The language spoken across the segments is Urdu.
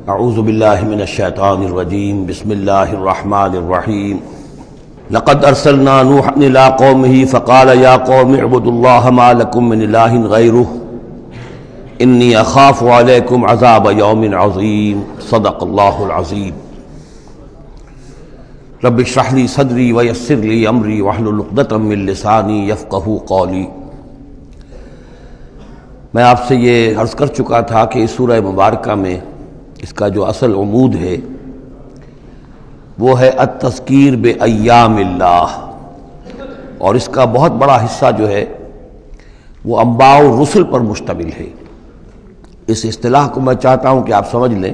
اعوذ باللہ من الشیطان الرجیم بسم اللہ الرحمن الرحیم لقد ارسلنا نوحا الى قومه فقال یا قوم اعبدوا اللہ ما لکم من الہ غیرہ انی اخاف علیکم عذاب یوم عظیم صدق اللہ العظیم رب اشرح لی صدری ویسر لی امری واحلل عقدۃ من لسانی یفقہوا قولی۔ میں آپ سے یہ عرض کر چکا تھا کہ اس سورہ مبارکہ میں اس کا جو اصل عمود ہے وہ ہے التذکیر بایام اللہ، اور اس کا بہت بڑا حصہ جو ہے وہ انباء الرسل پر مشتمل ہے۔ اس اصطلاح کو میں چاہتا ہوں کہ آپ سمجھ لیں۔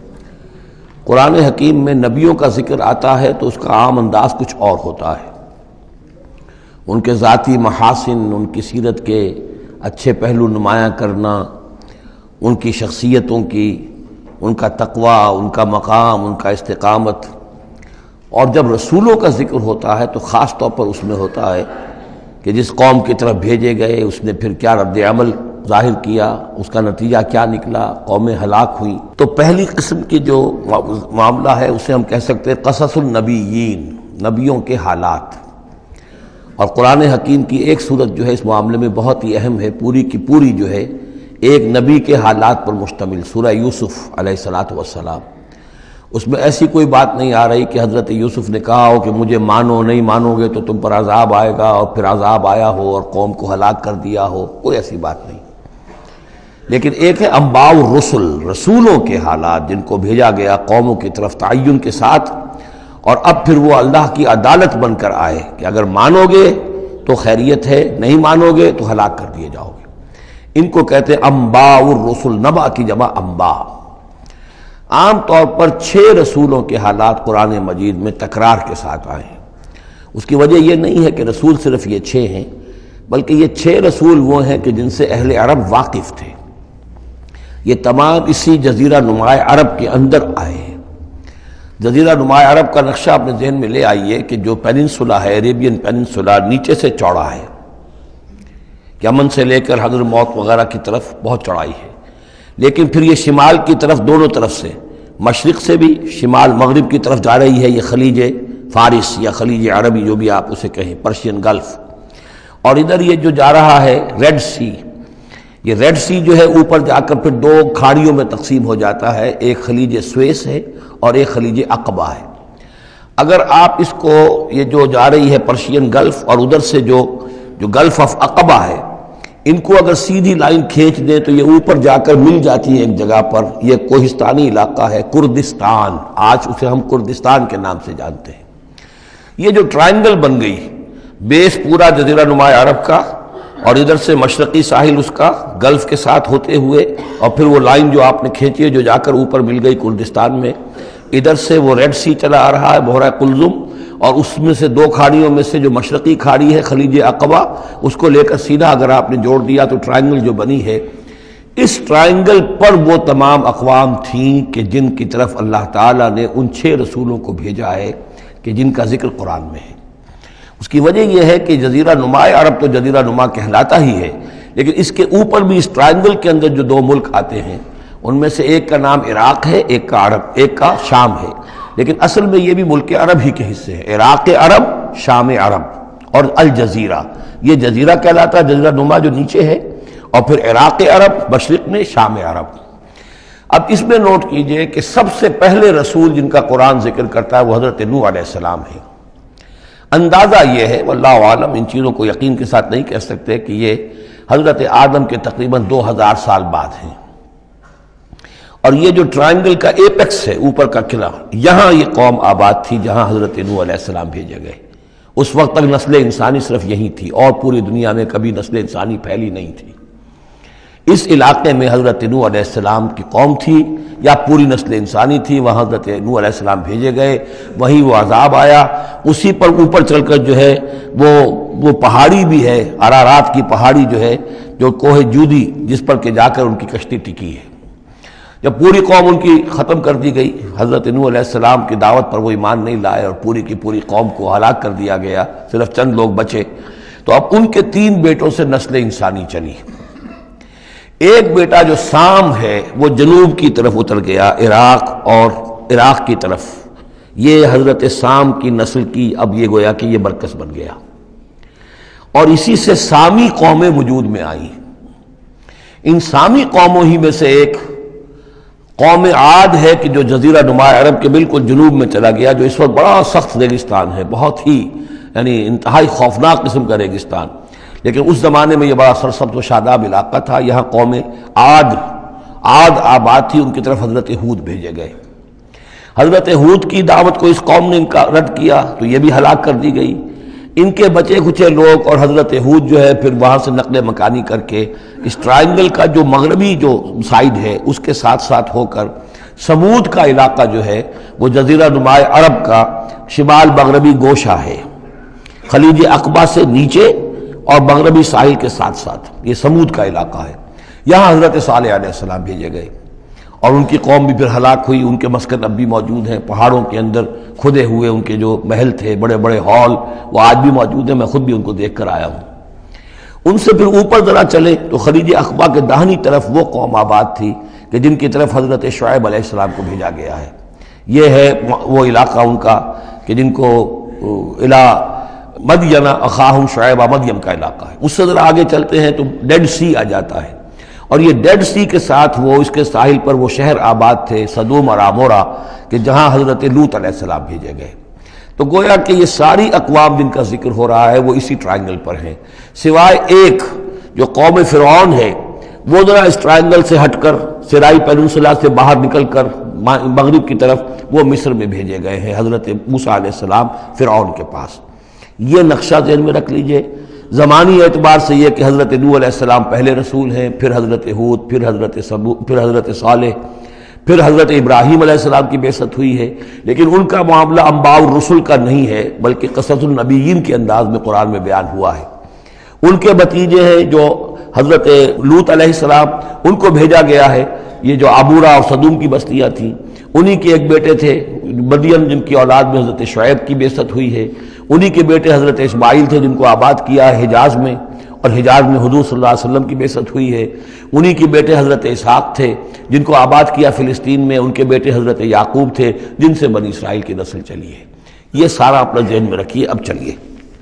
قرآن حکیم میں نبیوں کا ذکر آتا ہے تو اس کا عام انداز کچھ اور ہوتا ہے، ان کے ذاتی محاسن، ان کی سیرت کے اچھے پہلو نمایاں کرنا، ان کی شخصیتوں کی، ان کا تقوی، ان کا مقام، ان کا استقامت۔ اور جب رسولوں کا ذکر ہوتا ہے تو خاص طور پر اس میں ہوتا ہے کہ جس قوم کی طرف بھیجے گئے اس نے پھر کیا رد عمل ظاہر کیا، اس کا نتیجہ کیا نکلا، قومیں ہلاک ہوئیں۔ تو پہلی قسم کی جو معاملہ ہے اسے ہم کہہ سکتے ہیں قصص النبیین، نبیوں کے حالات۔ اور قرآن حکیم کی ایک صورت جو ہے اس معاملے میں بہت ہی اہم ہے، پوری کی پوری جو ہے ایک نبی کے حالات پر مشتمل، سورہ یوسف علیہ السلام۔ اس میں ایسی کوئی بات نہیں آ رہی کہ حضرت یوسف نے کہا ہو کہ مجھے مانو، نہیں مانو گے تو تم پر عذاب آئے گا، اور پھر عذاب آیا ہو اور قوم کو ہلاک کر دیا ہو، کوئی ایسی بات نہیں۔ لیکن ایک ہے انباء الرسل، رسولوں کے حالات جن کو بھیجا گیا قوموں کی طرف تعین کے ساتھ، اور اب پھر وہ اللہ کی عدالت بن کر آئے کہ اگر مانو گے تو خیریت ہے، نہیں مانو گے تو ہلاک کر دیے جاؤ گے۔ ان کو کہتے ہیں انباء الرسل، نبأ کی جمع انباء۔ عام طور پر 6 رسولوں کے حالات قرآن مجید میں تکرار کے ساتھ آئے ہیں۔ اس کی وجہ یہ نہیں ہے کہ رسول صرف یہ 6 ہیں، بلکہ یہ 6 رسول وہ ہیں کہ جن سے اہل عرب واقف تھے۔ یہ تمام اسی جزیرہ نماء عرب کے اندر آئے ہیں۔ جزیرہ نماء عرب کا نقشہ اپنے ذہن میں لے آئیے کہ جو پیننسولا ہے، عربین پیننسولا، نیچے سے چوڑا ہے، یمن سے لے کر حضر موت وغیرہ کی طرف بہت چوڑائی ہے، لیکن پھر یہ شمال کی طرف دونوں طرف سے، مشرق سے بھی شمال مغرب کی طرف جا رہی ہے، یہ خلیج فارس یا خلیج عربی جو بھی آپ اسے کہیں، پرشین گلف۔ اور ادھر یہ جو جا رہا ہے ریڈ سی، یہ ریڈ سی جو ہے اوپر جا کر پھر 2 کھاڑیوں میں تقسیم ہو جاتا ہے، ایک خلیج سویس ہے اور ایک خلیج عقبہ ہے۔ اگر آپ اس کو، یہ جو جا رہی ہے پرشین گلف اور ادھر سے جو گلف آف عقبہ ہے، ان کو اگر سیدھی لائن کھینچ دیں تو یہ اوپر جا کر مل جاتی ہے ایک جگہ پر۔ یہ کوہستانی علاقہ ہے، کردستان، آج اسے ہم کردستان کے نام سے جانتے ہیں۔ یہ جو ٹرائنگل بن گئی، بیس پورا جزیرہ نماء عرب کا، اور ادھر سے مشرقی ساحل اس کا گلف کے ساتھ ہوتے ہوئے، اور پھر وہ لائن جو آپ نے کھینچی ہے جو جا کر اوپر مل گئی کردستان میں، ادھر سے وہ ریڈ سی چلا آ رہا ہے، بحیرہ قلزم، اور اس میں سے 2 کھاڑیوں میں سے جو مشرقی کھاڑی ہے خلیج عقبہ، اس کو لے کر سیدھا اگر آپ نے جوڑ دیا تو ٹرائنگل جو بنی ہے، اس ٹرائنگل پر وہ تمام اقوام تھیں کہ جن کی طرف اللہ تعالیٰ نے ان 6 رسولوں کو بھیجا ہے کہ جن کا ذکر قرآن میں ہے۔ اس کی وجہ یہ ہے کہ جزیرہ نماء عرب تو جزیرہ نما کہلاتا ہی ہے، لیکن اس کے اوپر بھی اس ٹرائنگل کے اندر جو 2 ملک آتے ہیں، ان میں سے ایک کا نام عراق ہے، ایک کا عرب، ایک کا شام ہے، لیکن اصل میں یہ بھی ملک عرب ہی کے حصے ہیں، عراق عرب، شام عرب اور الجزیرہ، یہ جزیرہ کہلاتا ہے، جزیرہ نما جو نیچے ہے، اور پھر عراق عرب مشرق میں، شام عرب۔ اب اس میں نوٹ کیجئے کہ سب سے پہلے رسول جن کا قرآن ذکر کرتا ہے وہ حضرت نوح علیہ السلام ہے۔ اندازہ یہ ہے، واللہ عالم، ان چیزوں کو یقین کے ساتھ نہیں کہہ سکتے، کہ یہ حضرت آدم کے تقریباً 2000 سال بعد ہیں۔ اور یہ جو ٹرائنگل کا ایپیکس ہے، اوپر کا قلعہ، یہاں یہ قوم آباد تھی جہاں حضرت نوح علیہ السلام بھیجے گئے۔ اس وقت تک نسل انسانی صرف یہی تھی، اور پوری دنیا میں کبھی نسل انسانی پھیلی نہیں تھی۔ اس علاقے میں حضرت نوح علیہ السلام کی قوم تھی، یا پوری نسل انسانی تھی، وہاں حضرت نوح علیہ السلام بھیجے گئے، وہیں وہ عذاب آیا۔ اسی پر اوپر چل کر جو ہے وہ پہاڑی بھی ہے، ارارات کی پہاڑی جو ہے، جو کوہ جودی، جس پر کہ جا کر ان کی کشتی ٹکی ہے۔ جب پوری قوم ان کی ختم کر دی گئی، حضرت نوح علیہ السلام کی دعوت پر وہ ایمان نہیں لائے اور پوری کی پوری قوم کو ہلاک کر دیا گیا، صرف چند لوگ بچے، تو اب ان کے 3 بیٹوں سے نسل انسانی چلی۔ ایک بیٹا جو سام ہے وہ جنوب کی طرف اتر گیا، عراق اور عراق کی طرف، یہ حضرت سام کی نسل کی اب یہ گویا کہ یہ مرکز بن گیا، اور اسی سے سامی قومیں وجود میں آئیں۔ ان سامی قوموں ہی میں سے ایک قوم عاد ہے کہ جو جزیرہ نما عرب کے بالکل جنوب میں چلا گیا، جو اس وقت بڑا سخت ریگستان ہے، بہت ہی یعنی انتہائی خوفناک قسم کا ریگستان، لیکن اس زمانے میں یہ بڑا سرسبز و شاداب علاقہ تھا۔ یہاں قوم عاد آباد تھی، ان کی طرف حضرت ہود بھیجے گئے۔ حضرت ہود کی دعوت کو اس قوم نے رد کیا تو یہ بھی ہلاک کر دی گئی۔ ان کے بچے کچے لوگ اور حضرت ہود جو ہے پھر وہاں سے نقل مکانی کر کے اس ٹرائنگل کا جو مغربی جو سائڈ ہے اس کے ساتھ ساتھ ہو کر سمود کا علاقہ جو ہے وہ جزیرہ نما عرب کا شمال مغربی گوشہ ہے، خلیج عقبہ سے نیچے اور مغربی ساحل کے ساتھ ساتھ یہ سمود کا علاقہ ہے۔ یہاں حضرت صالح علیہ السلام بھیجے گئے اور ان کی قوم بھی پھر ہلاک ہوئی۔ ان کے مسکن اب بھی موجود ہیں، پہاڑوں کے اندر کھدے ہوئے ان کے جو محل تھے، بڑے بڑے ہال، وہ آج بھی موجود ہیں، میں خود بھی ان کو دیکھ کر آیا ہوں۔ ان سے پھر اوپر ذرا چلے تو خلیج عقبہ کے داہنی طرف وہ قوم آباد تھی کہ جن کی طرف حضرت شعیب علیہ السلام کو بھیجا گیا ہے۔ یہ ہے وہ علاقہ ان کا کہ جن کو الہ مدین اخاہم شعیب مدین کا علاقہ ہے۔ اس سے ذرا آگے چلتے ہیں تو ڈیڈ سی آ جاتا ہے، اور یہ ڈیڈ سی کے ساتھ وہ اس کے ساحل پر وہ شہر آباد تھے سدوم اور عمورہ کہ جہاں حضرت لوط علیہ السلام بھیجے گئے۔ تو گویا کہ یہ ساری اقوام جن کا ذکر ہو رہا ہے وہ اسی ٹرائنگل پر ہیں، سوائے ایک جو قوم فرعون ہے، وہ ذرا اس ٹرائنگل سے ہٹ کر سرائی پیننسلا سے باہر نکل کر مغرب کی طرف وہ مصر میں بھیجے گئے ہیں حضرت موسیٰ علیہ السلام فرعون کے پاس۔ یہ نقشہ ذہن میں رکھ لیجئے۔ زمانی اعتبار سے یہ کہ حضرت نوح علیہ السلام پہلے رسول ہیں، پھر حضرت ہود، پھر حضرت صالح، پھر حضرت ابراہیم علیہ السلام کی بعثت ہوئی ہے، لیکن ان کا معاملہ انباء الرسل کا نہیں ہے بلکہ قصص النبیین کے انداز میں قرآن میں بیان ہوا ہے۔ ان کے بھتیجے ہیں جو حضرت لوط علیہ السلام، ان کو بھیجا گیا ہے۔ یہ جو عبورہ اور صدوم کی بستیاں تھیں، انہی کے ایک بیٹے تھے مدین جن کی اولاد میں حضرت شعیب کی بعثت ہوئی ہے، انہی کے بیٹے حضرت اسماعیل تھے جن کو آباد کیا ہے حجاز میں، اور حجاز میں حضور صلی اللہ علیہ وسلم کی بعثت ہوئی ہے۔ انہی کے بیٹے حضرت اسحاق تھے جن کو آباد کیا فلسطین میں، ان کے بیٹے حضرت یعقوب تھے جن سے بنی اسرائیل کی نسل چلی ہے۔ یہ سارا اپنا ذہن میں رکھیے۔ اب چلیے،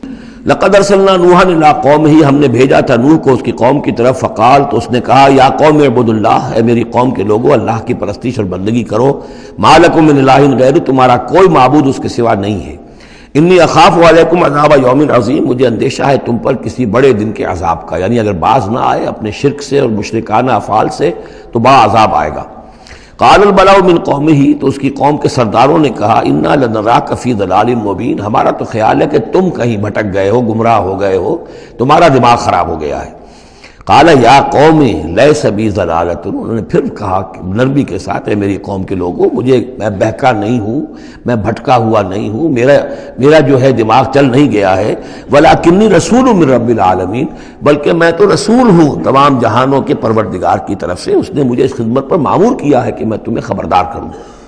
لقد ارسلنا نوحا الی قومہ، ہم نے بھیجا تھا نوح کو اس کی قوم کی طرف، فقال، تو اس نے کہا، یا قوم اعبدوا اللہ، اے میری قوم کے لوگو اللہ کی پرستش اور بندگی کرو، ما لکم من الہ غیرہ، تمہارا کوئی معبود اس کے سوا نہیں ہے، انی اخاف علیکم عذاب یوم عظیم، مجھے اندیشہ ہے تم پر کسی بڑے دن کے عذاب کا، یعنی اگر باز نہ آئے اپنے شرک سے اور مشرکانہ افعال سے تو بڑا عذاب آئے گا۔ قال الملأ من قومہ، تو اس کی قوم کے سرداروں نے کہا، انا لنراک فی ضلال مبین، ہمارا تو خیال ہے کہ تم کہیں بھٹک گئے ہو، گمراہ ہو گئے ہو، تمہارا دماغ خراب ہو گیا ہے۔ قال یا قوم لیس بی ضلالۃ، انہوں نے پھر کہا نرمی کے ساتھ، اے میری قوم کے لوگوں، میں بہکا نہیں ہوں، میں بھٹکا ہوا نہیں ہوں، میرا جو ہے دماغ چل نہیں گیا ہے، ولکنی رسول من رب العالمین، بلکہ میں تو رسول ہوں تمام جہانوں کے پروردگار کی طرف سے، اس نے مجھے اس خدمت پر مامور کیا ہے کہ میں تمہیں خبردار کروں۔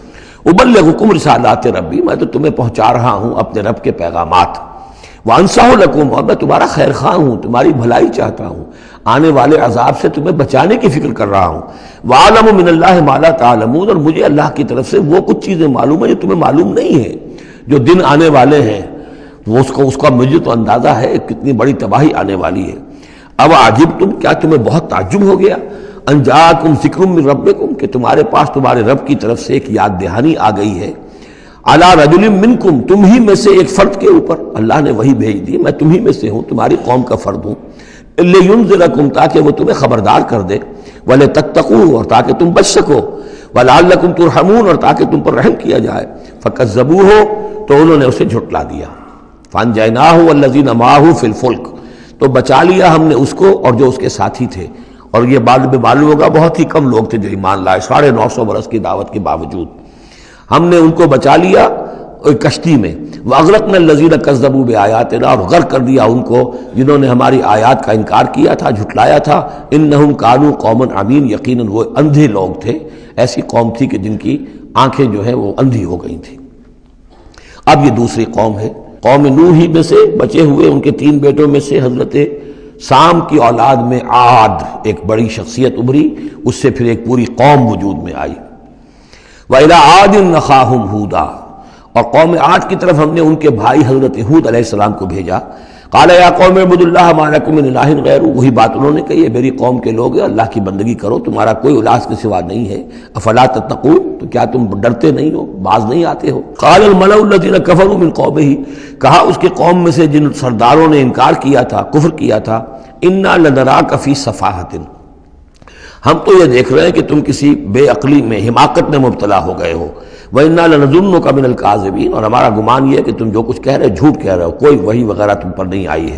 ابلغکم رسالات ربی، میں تو تمہیں پہنچا رہا ہوں اپنے رب کے پیغامات، وانصح لکم، اور میں تمہارا خیر خواہ ہوں، تمہاری بھلائی چاہتا ہوں، آنے والے عذاب سے تمہیں بچانے کی فکر کر رہا ہوں۔ وَأَعْلَمُ مِنَ اللَّهِ مَا لَا تَعْلَمُونَ، اور مجھے اللہ کی طرف سے وہ کچھ چیزیں معلوم ہیں جو تمہیں معلوم نہیں ہیں، جو دن آنے والے ہیں وہ اس کا مجھے تو اندازہ ہے کتنی بڑی تباہی آنے والی ہے۔ اب عجبتم، کیا تمہیں بہت تعجب ہو گیا، ان جاءکم ذکر من ربکم، کہ تمہارے پاس تمہارے رب کی طرف سے ایک یاد دہانی آ گئی ہے، علی رجل منکم، تم ہی میں سے ایک فرد کے اوپر اللہ نے وہی بھیج دی، میں تم ہی میں سے ہوں، تمہاری قوم کا فرد ہوں، لینذرکم، تاکہ وہ تمہیں خبردار کر دے، ولتتقوا، اور تاکہ تم بچ سکو، ولعلکم ترحمون، اور تاکہ تم پر رحم کیا جائے۔ فکذبوہ، تو انہوں نے اسے جھٹلا دیا، فانجیناہ والذین معہ فی الفلک، تو بچا لیا ہم نے اس کو اور جو اس کے ساتھی تھے، اور یہ بعد میں معلوم ہوگا بہت ہی کم لوگ تھے جو ایمان لائے، 950 برس کی دعوت کے باوجود ہم نے ان کو بچا لیا کشتی میں۔ وَأَغْرَقْنَا الَّذِينَ كَذَّبُوا بِآيَاتِنَا، اور غرق کر دیا ان کو جنہوں نے ہماری آیات کا انکار کیا تھا، جھٹلایا تھا۔ إِنَّهُمْ كَانُوا قَوْمًا عَمِينَ، یقیناً وہ اندھے لوگ تھے، ایسی قوم تھی کہ جن کی آنکھیں جو ہیں وہ اندھی ہو گئی تھیں۔ اب یہ دوسری قوم ہے، قوم نوح ہی میں سے بچے ہوئے ان کے 3 بیٹوں میں سے حضرت سام کی اولاد میں عاد ایک بڑی شخصیت ابھری، اس سے پھر ایک پوری قوم وجود میں آئی۔ وَإِلَىٰ عَادٍ أَخَاهُمْ هُودًا، اور قوم عاد کی طرف ہم نے ان کے بھائی حضرت ہود علیہ السلام کو بھیجا۔ قال یا قوم اعبدوا اللہ ما لکم من الہ غیرہ، وہی بات انہوں نے کہی ہے، میری قوم کے لوگ اللہ کی بندگی کرو، تمہارا کوئی الہ کے سوا نہیں ہے۔ افلا تتقون، تو کیا تم ڈرتے نہیں ہو، باز نہیں آتے ہو؟ قال الملأ الذین کفروا من قومہ، کہا اس کے قوم میں سے جن سرداروں نے انکار کیا تھا، کفر کیا تھا، انا لنراک فی صفاحۃ، ہم تو یہ دیکھ رہے ہیں کہ تم کسی بے عقلی میں، حماقت میں مبتلا ہو گئے ہو۔ وَإِنَّا لَنَظُنُّكَ مِنَ الْكَاذِبِينَ، اور ہمارا گمان یہ ہے کہ تم جو کچھ کہہ رہے ہو جھوٹ کہہ رہے ہو، کوئی وحی وغیرہ تم پر نہیں آئی ہے۔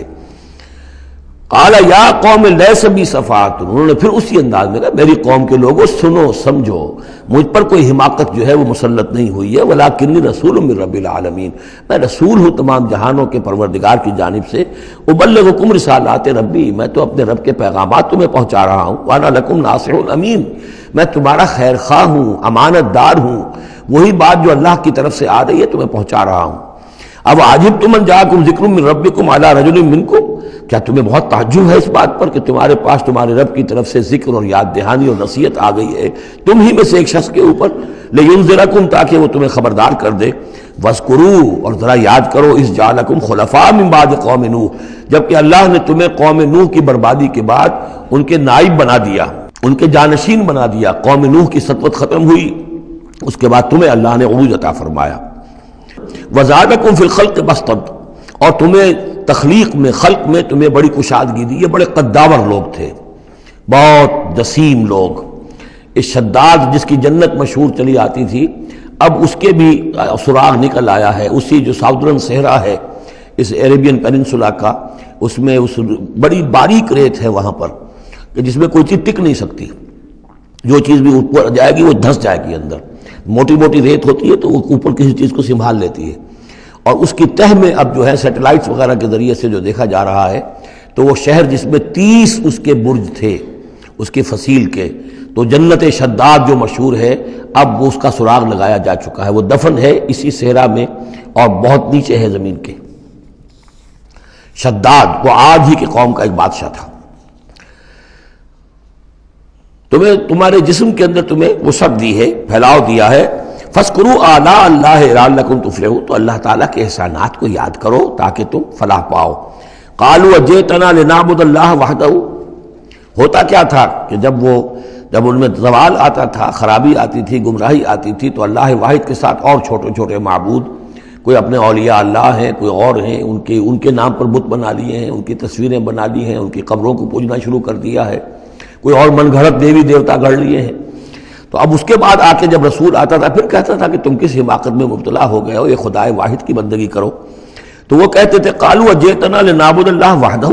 قَالَ يَا قَوْمِ لَيْسَ بِي صَفَاحَةٌ، انہوں نے پھر اسی انداز میں کہا میری قوم کے لوگوں سنو سمجھو، مجھ پر کوئی حماقت جو ہے وہ مسلط نہیں ہوئی ہے، وَلَٰكِنِّي رَسُولٌ مِّن رَّبِّ الْعَالَمِينَ، میں رسول ہوں تمام جہانوں کے پروردگار کی جانب سے، أُبَلِّغُكُمْ رِسَالَاتِ رَبِّي، میں تو اپنے رب کے پیغامات تمہیں پہنچا رہا ہوں، وَأَنَا لَكُمْ نَاصِحٌ أَمِينٌ، میں تمہارا خیر خواہ ہوں، امانت دار ہوں، وہی بات جو اللہ کی طرف سے آ رہی ہے تمہیں پہنچا رہا ہوں۔ اب عجبتم ان جاءکم ذکر من ربکم علی رجل منکم، کیا تمہیں بہت تعجب ہے اس بات پر کہ تمہارے پاس تمہارے رب کی طرف سے ذکر اور یاد دہانی اور نصیحت آ گئی ہے تم ہی میں سے ایک شخص کے اوپر، لینذرکم، تاکہ وہ تمہیں خبردار کر دے، واذکروا، اور ذرا یاد کرو، اذ جعلکم خلفاء من بعد قوم نوح، جبکہ اللہ نے تمہیں قوم نوح کی بربادی کے بعد ان کے نائب بنا دیا، ان کے جانشین بنا دیا، قوم نوح کی سطوت ختم ہوئی، اس کے بعد تمہیں اللہ نے عروج عطا فرمایا۔ وزادکم فی الخلق بسطۃ، اور تمہیں تخلیق میں، خلق میں تمہیں بڑی کشادگی دی، یہ بڑے قداور لوگ تھے، بہت جسیم لوگ۔ اس شداد جس کی جنت مشہور چلی آتی تھی، اب اس کے بھی سراغ نکل آیا ہے، اسی جو ساؤدرن صحرا ہے اس عربین پیننسولا کا، اس میں اس بڑی باریک ریت ہے وہاں پر کہ جس میں کوئی چیز ٹک نہیں سکتی، جو چیز بھی اوپر جائے گی وہ دھنس جائے گی اندر، موٹی موٹی ریت ہوتی ہے تو وہ اوپر کسی چیز کو سنبھال لیتی ہے، اور اس کی تہ میں اب جو ہے سیٹلائٹس وغیرہ کے ذریعے سے جو دیکھا جا رہا ہے، تو وہ شہر جس میں 30 اس کے برج تھے اس کے فصیل کے، تو جنت شداد جو مشہور ہے اب وہ اس کا سراغ لگایا جا چکا ہے، وہ دفن ہے اسی صحرا میں اور بہت نیچے ہے زمین کے۔ شداد وہ عاد ہی کی قوم کا ایک بادشاہ تھا۔ تمہیں تمہارے جسم کے اندر تمہیں وسعت دی ہے، پھیلاؤ دیا ہے، فاذکروا آلاء اللہ لعلکم تفلحون، تو اللہ تعالیٰ کے احسانات کو یاد کرو تاکہ تم فلاح پاؤ۔ قالوا اجئتنا لنعبد اللہ وحدہ، ہوتا کیا تھا کہ جب ان میں زوال آتا تھا، خرابی آتی تھی، گمراہی آتی تھی، تو اللہ واحد کے ساتھ اور چھوٹے چھوٹے معبود، کوئی اپنے اولیاء اللہ ہیں، کوئی اور ہیں، ان کے نام پر بت بنا لیے ہیں، ان کی تصویریں بنا لی ہیں، ان کی قبروں کو پوجنا شروع کر دیا ہے، کوئی اور من گھڑت دیوی دیوتا گھڑ لیے ہیں۔ تو اب اس کے بعد آ کے جب رسول آتا تھا پھر کہتا تھا کہ تم کس حماقت میں مبتلا ہو گئے ہو، یہ خدائے واحد کی بندگی کرو، تو وہ کہتے تھے قالوا اجئتنا لنعبد اللہ وحدہ،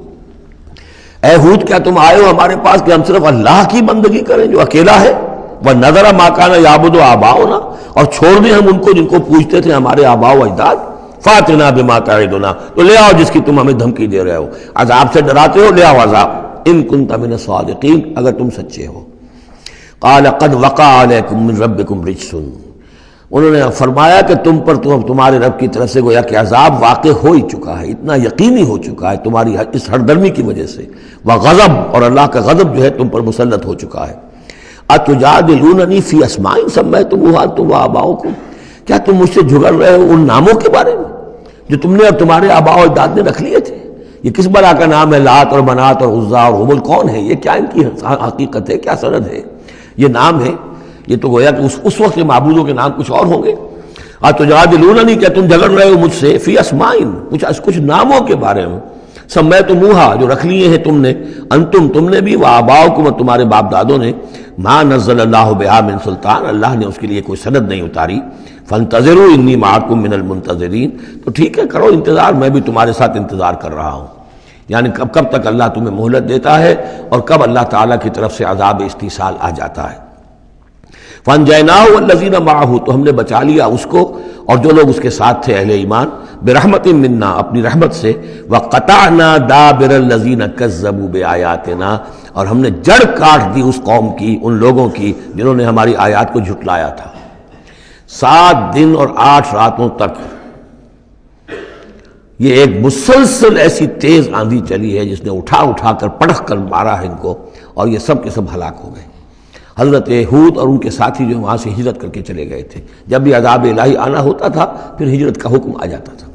اے ہود کیا تم آئے ہو ہمارے پاس کہ ہم صرف اللہ کی بندگی کریں جو اکیلا ہے، وَنَذَرَ مَا كَانَ يَعْبُدُ آبَاؤُنَا، اور چھوڑ دیں ہم ان کو جن کو پوجتے تھے ہمارے آباء و اجداد، فَأْتِنَا بِمَا تَعِدُنَا، تو لے آؤ جس کی تم ہمیں دھمکی دے رہے ہو، عذاب سے ڈراتے ہو، لے آؤ عذاب، ان كنت من الصادقین، اگر تم سچے ہو۔ قال قد وقع علیکم من ربکم رجس، انہوں نے فرمایا کہ تم پر تمہارے رب کی طرف سے گویا کہ عذاب واقع ہو ہی چکا ہے، اتنا یقینی ہو چکا ہے تمہاری اس ہردرمی کی وجہ سے، وغضب، اور اللہ کا غضب جو ہے تم پر مسلط ہو چکا ہے۔ اتجادلوننی فی اسماء سمیتموها انتم وآباؤکم، کیا تم مجھ سے جھگڑ رہے ہو ان ناموں کے بارے میں جو تم نے اور تمہارے آباء و اجداد نے رکھ لیے تھے؟ یہ کس بلا کا نام ہے؟ لات اور منات اور عزا اور ہبل کون ہے؟ یہ کیا ان کی حقیقت ہے، کیا سند ہے؟ یہ نام ہے، یہ تو گویا کہ اس وقت کے معبودوں کے نام کچھ اور ہوں گے۔ اتجادلوننی، کیا تم جھگڑ رہے ہو مجھ سے فی اسماء، کچھ ناموں کے بارے میں، سمیتموها، جو رکھ لیے ہیں تم نے، انتم، تم نے بھی، وآباؤکم، اور تمہارے باپ دادوں نے، ما نزل اللہ بہا من سلطان، اللہ نے اس کے لیے کوئی سند نہیں اتاری، فانتظروا انی معکم من المنتظرین، تو ٹھیک ہے کرو انتظار، میں بھی تمہارے ساتھ انتظار کر رہا ہوں، یعنی کب تک اللہ تمہیں مہلت دیتا ہے اور کب اللہ تعالیٰ کی طرف سے عذاب استیصال آ جاتا ہے۔ فَأَنْجَيْنَاهُ وَالَّذِينَ مَعَهُ، تو ہم نے بچا لیا اس کو اور جو لوگ اس کے ساتھ تھے اہل ایمان، بِرَحْمَةٍ مِنَّا، اپنی رحمت سے، وَقَطَعْنَا دَابِرَ الَّذِينَ كَذَّبُوا بِآيَاتِنَا، اور ہم نے جڑ کاٹ دی اس قوم کی، ان لوگوں کی جنہوں نے ہماری آیات کو جھٹلایا تھا۔ 7 دن اور 8 راتوں تک یہ ایک مسلسل ایسی تیز آندھی چلی ہے جس نے اٹھا اٹھا کر پٹخ کر مارا ہے ان کو، اور یہ سب کے سب ہلاک ہو گئے۔ حضرت ہود اور ان کے ساتھی جو وہاں سے ہجرت کر کے چلے گئے تھے، جب بھی عذاب الہی آنا ہوتا تھا پھر ہجرت کا حکم آ جاتا تھا۔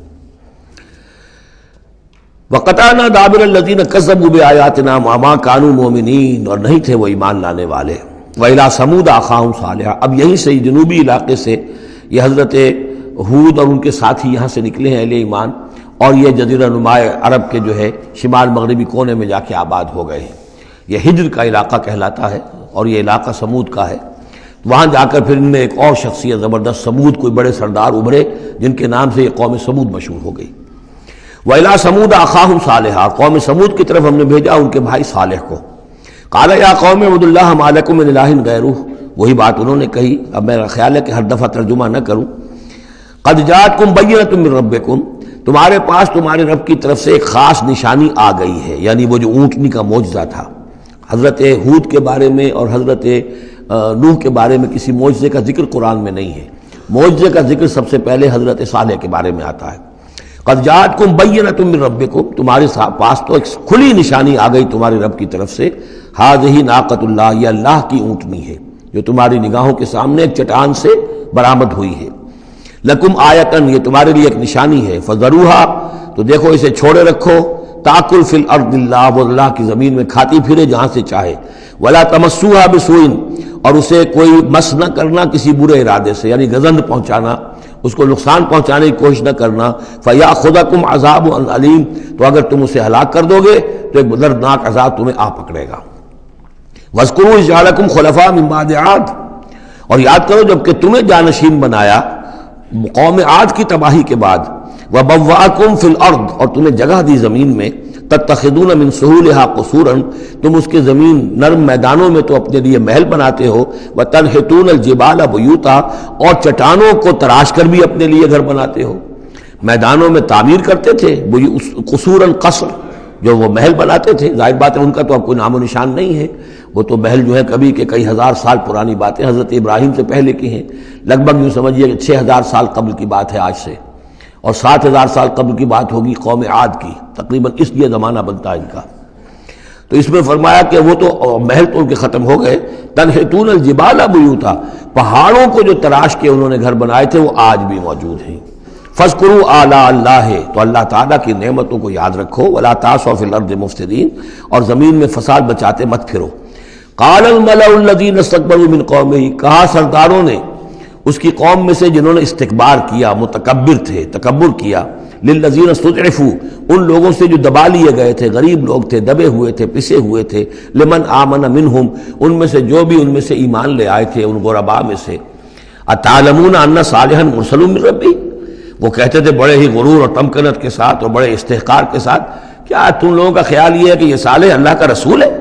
وَقَطَعْنَا دَابِرَ الَّذِينَ كَذَّبُوا بِآيَاتِنَا وَمَا كَانُوا مُؤْمِنِينَ، اور نہیں تھے وہ ایمان لانے والے۔ وَإِلَىٰ ثَمُودَ أَخَاهُمْ صَالِحًا، اب یہیں سے جنوبی علاقے سے یہ حضرت ہود اور ان کے ساتھی یہاں سے نکلے ہیں اہل ایمان، اور یہ جزیرہ نما عرب کے جو ہے شمال مغربی کونے میں جا کے آباد ہو گئے ہیں۔ یہ ہجر کا علاقہ کہلاتا ہے اور یہ علاقہ سمود کا ہے۔ وہاں جا کر پھر ان میں ایک اور شخصیت زبردست سمود کوئی بڑے سردار ابھرے جن کے نام سے یہ قوم سمود مشہور ہو گئی۔ وَإِلَىٰ ثَمُودَ أَخَاهُمْ صَالِحًا، قوم سمود کی طرف ہم نے بھیجا ان کے بھائی صالح کو۔ قَالَ يَا قَوْمِ اعْبُدُوا اللَّهَ مَا لَكُم مِّنْ إِلَٰهٍ غَيْرُهُ، وہی بات انہوں نے کہی۔ اب میرا خیال ہے کہ ہر دفعہ ترجمہ نہ کروں۔ قَدْ جَاءَتْكُمْ بَيِّنَةٌ مِّن رَبِّكُمْ، تمہارے پاس تمہارے رب کی طرف سے ایک خاص نشانی آ گئی ہے، یعنی وہ جو اونٹنی کا معجزہ تھا۔ حضرت ہود کے بارے میں اور حضرت نوح کے بارے میں کسی معجزے کا ذکر قرآن میں نہیں ہے۔ معجزے کا ذکر سب سے پہلے حضرت صالح کے بارے میں آتا ہے۔ قد جاءتکم بینۃ من ربکم، تمہارے پاس تو ایک کھلی نشانی آ گئی تمہارے رب کی طرف سے۔ ھذہ ناقۃ اللہ، یہ اللہ کی اونٹنی ہے جو تمہاری نگاہوں کے سامنے ایک چٹان سے برآمد ہوئی ہے۔ لکم آیۃ، یہ تمہارے لیے ایک نشانی ہے۔ فذروھا، تو دیکھو اسے چھوڑے رکھو۔ تاکل فی الارض اللہ، وہ اللہ کی زمین میں کھاتی پھرے جہاں سے چاہے۔ ولا تمسوها بسوء، اور اسے کوئی مس نہ کرنا کسی برے ارادے سے، یعنی گزند پہنچانا، اس کو نقصان پہنچانے کی کوشش نہ کرنا۔ فیاخذکم عذاب علیم، تو اگر تم اسے ہلاک کر دو گے تو ایک دردناک عذاب تمہیں آ پکڑے گا۔ واذکروا اذ جعلکم خلفاء من بعد عاد، اور یاد کرو جب کہ تمہیں جانشین بنایا قوم عاد کی تباہی کے بعد۔ وبوأکم فی الارض، اور تمہیں جگہ دی زمین میں۔ تتخذون من سہولها قصورا، تم اس کے زمین نرم میدانوں میں تو اپنے لیے محل بناتے ہو۔ وتنحتون الجبال بیوتا، اور چٹانوں کو تراش کر بھی اپنے لیے گھر بناتے ہو۔ میدانوں میں تعمیر کرتے تھے قصورا، قصر جو وہ محل بناتے تھے، ظاہر بات ہے ان کا تو اب کوئی نام و نشان نہیں ہے، وہ تو محل جو ہے کبھی کہ کئی ہزار سال پرانی باتیں حضرت ابراہیم سے پہلے کی ہیں، لگ بھگ یوں سمجھیے کہ 6000 سال قبل کی بات ہے آج سے، اور 7000 سال قبل کی بات ہوگی قوم عاد کی، تقریباً اس لیے زمانہ بنتا ہے ان کا۔ تو اس میں فرمایا کہ وہ تو محل تو ان کے ختم ہو گئے۔ تنحتون الجبال بیوتا، پہاڑوں کو جو تراش کے انہوں نے گھر بنائے تھے وہ آج بھی موجود ہیں۔ فاذکروا آلاء اللہ، تو اللہ تعالیٰ کی نعمتوں کو یاد رکھو۔ ولا تعثوا فی الارض مفسدین، اور زمین میں فساد بچاتے مت پھرو۔ قال الملأ الذین استکبروا من قومہ، کہا سرداروں نے اس کی قوم میں سے جنہوں نے استکبار کیا، متکبر تھے، تکبر کیا، للذین استضعفوا، ان لوگوں سے جو دبا لیے گئے تھے، غریب لوگ تھے، دبے ہوئے تھے، پسے ہوئے تھے، لمن آمن منہم، ان میں سے جو بھی ان میں سے ایمان لے آئے تھے ان غرباء میں سے۔ اتعلمون ان صالحا مرسل من ربی، وہ کہتے تھے بڑے ہی غرور اور تمکنت کے ساتھ اور بڑے استحقار کے ساتھ، کیا تم لوگوں کا خیال یہ ہے کہ یہ صالح اللہ کا رسول ہے؟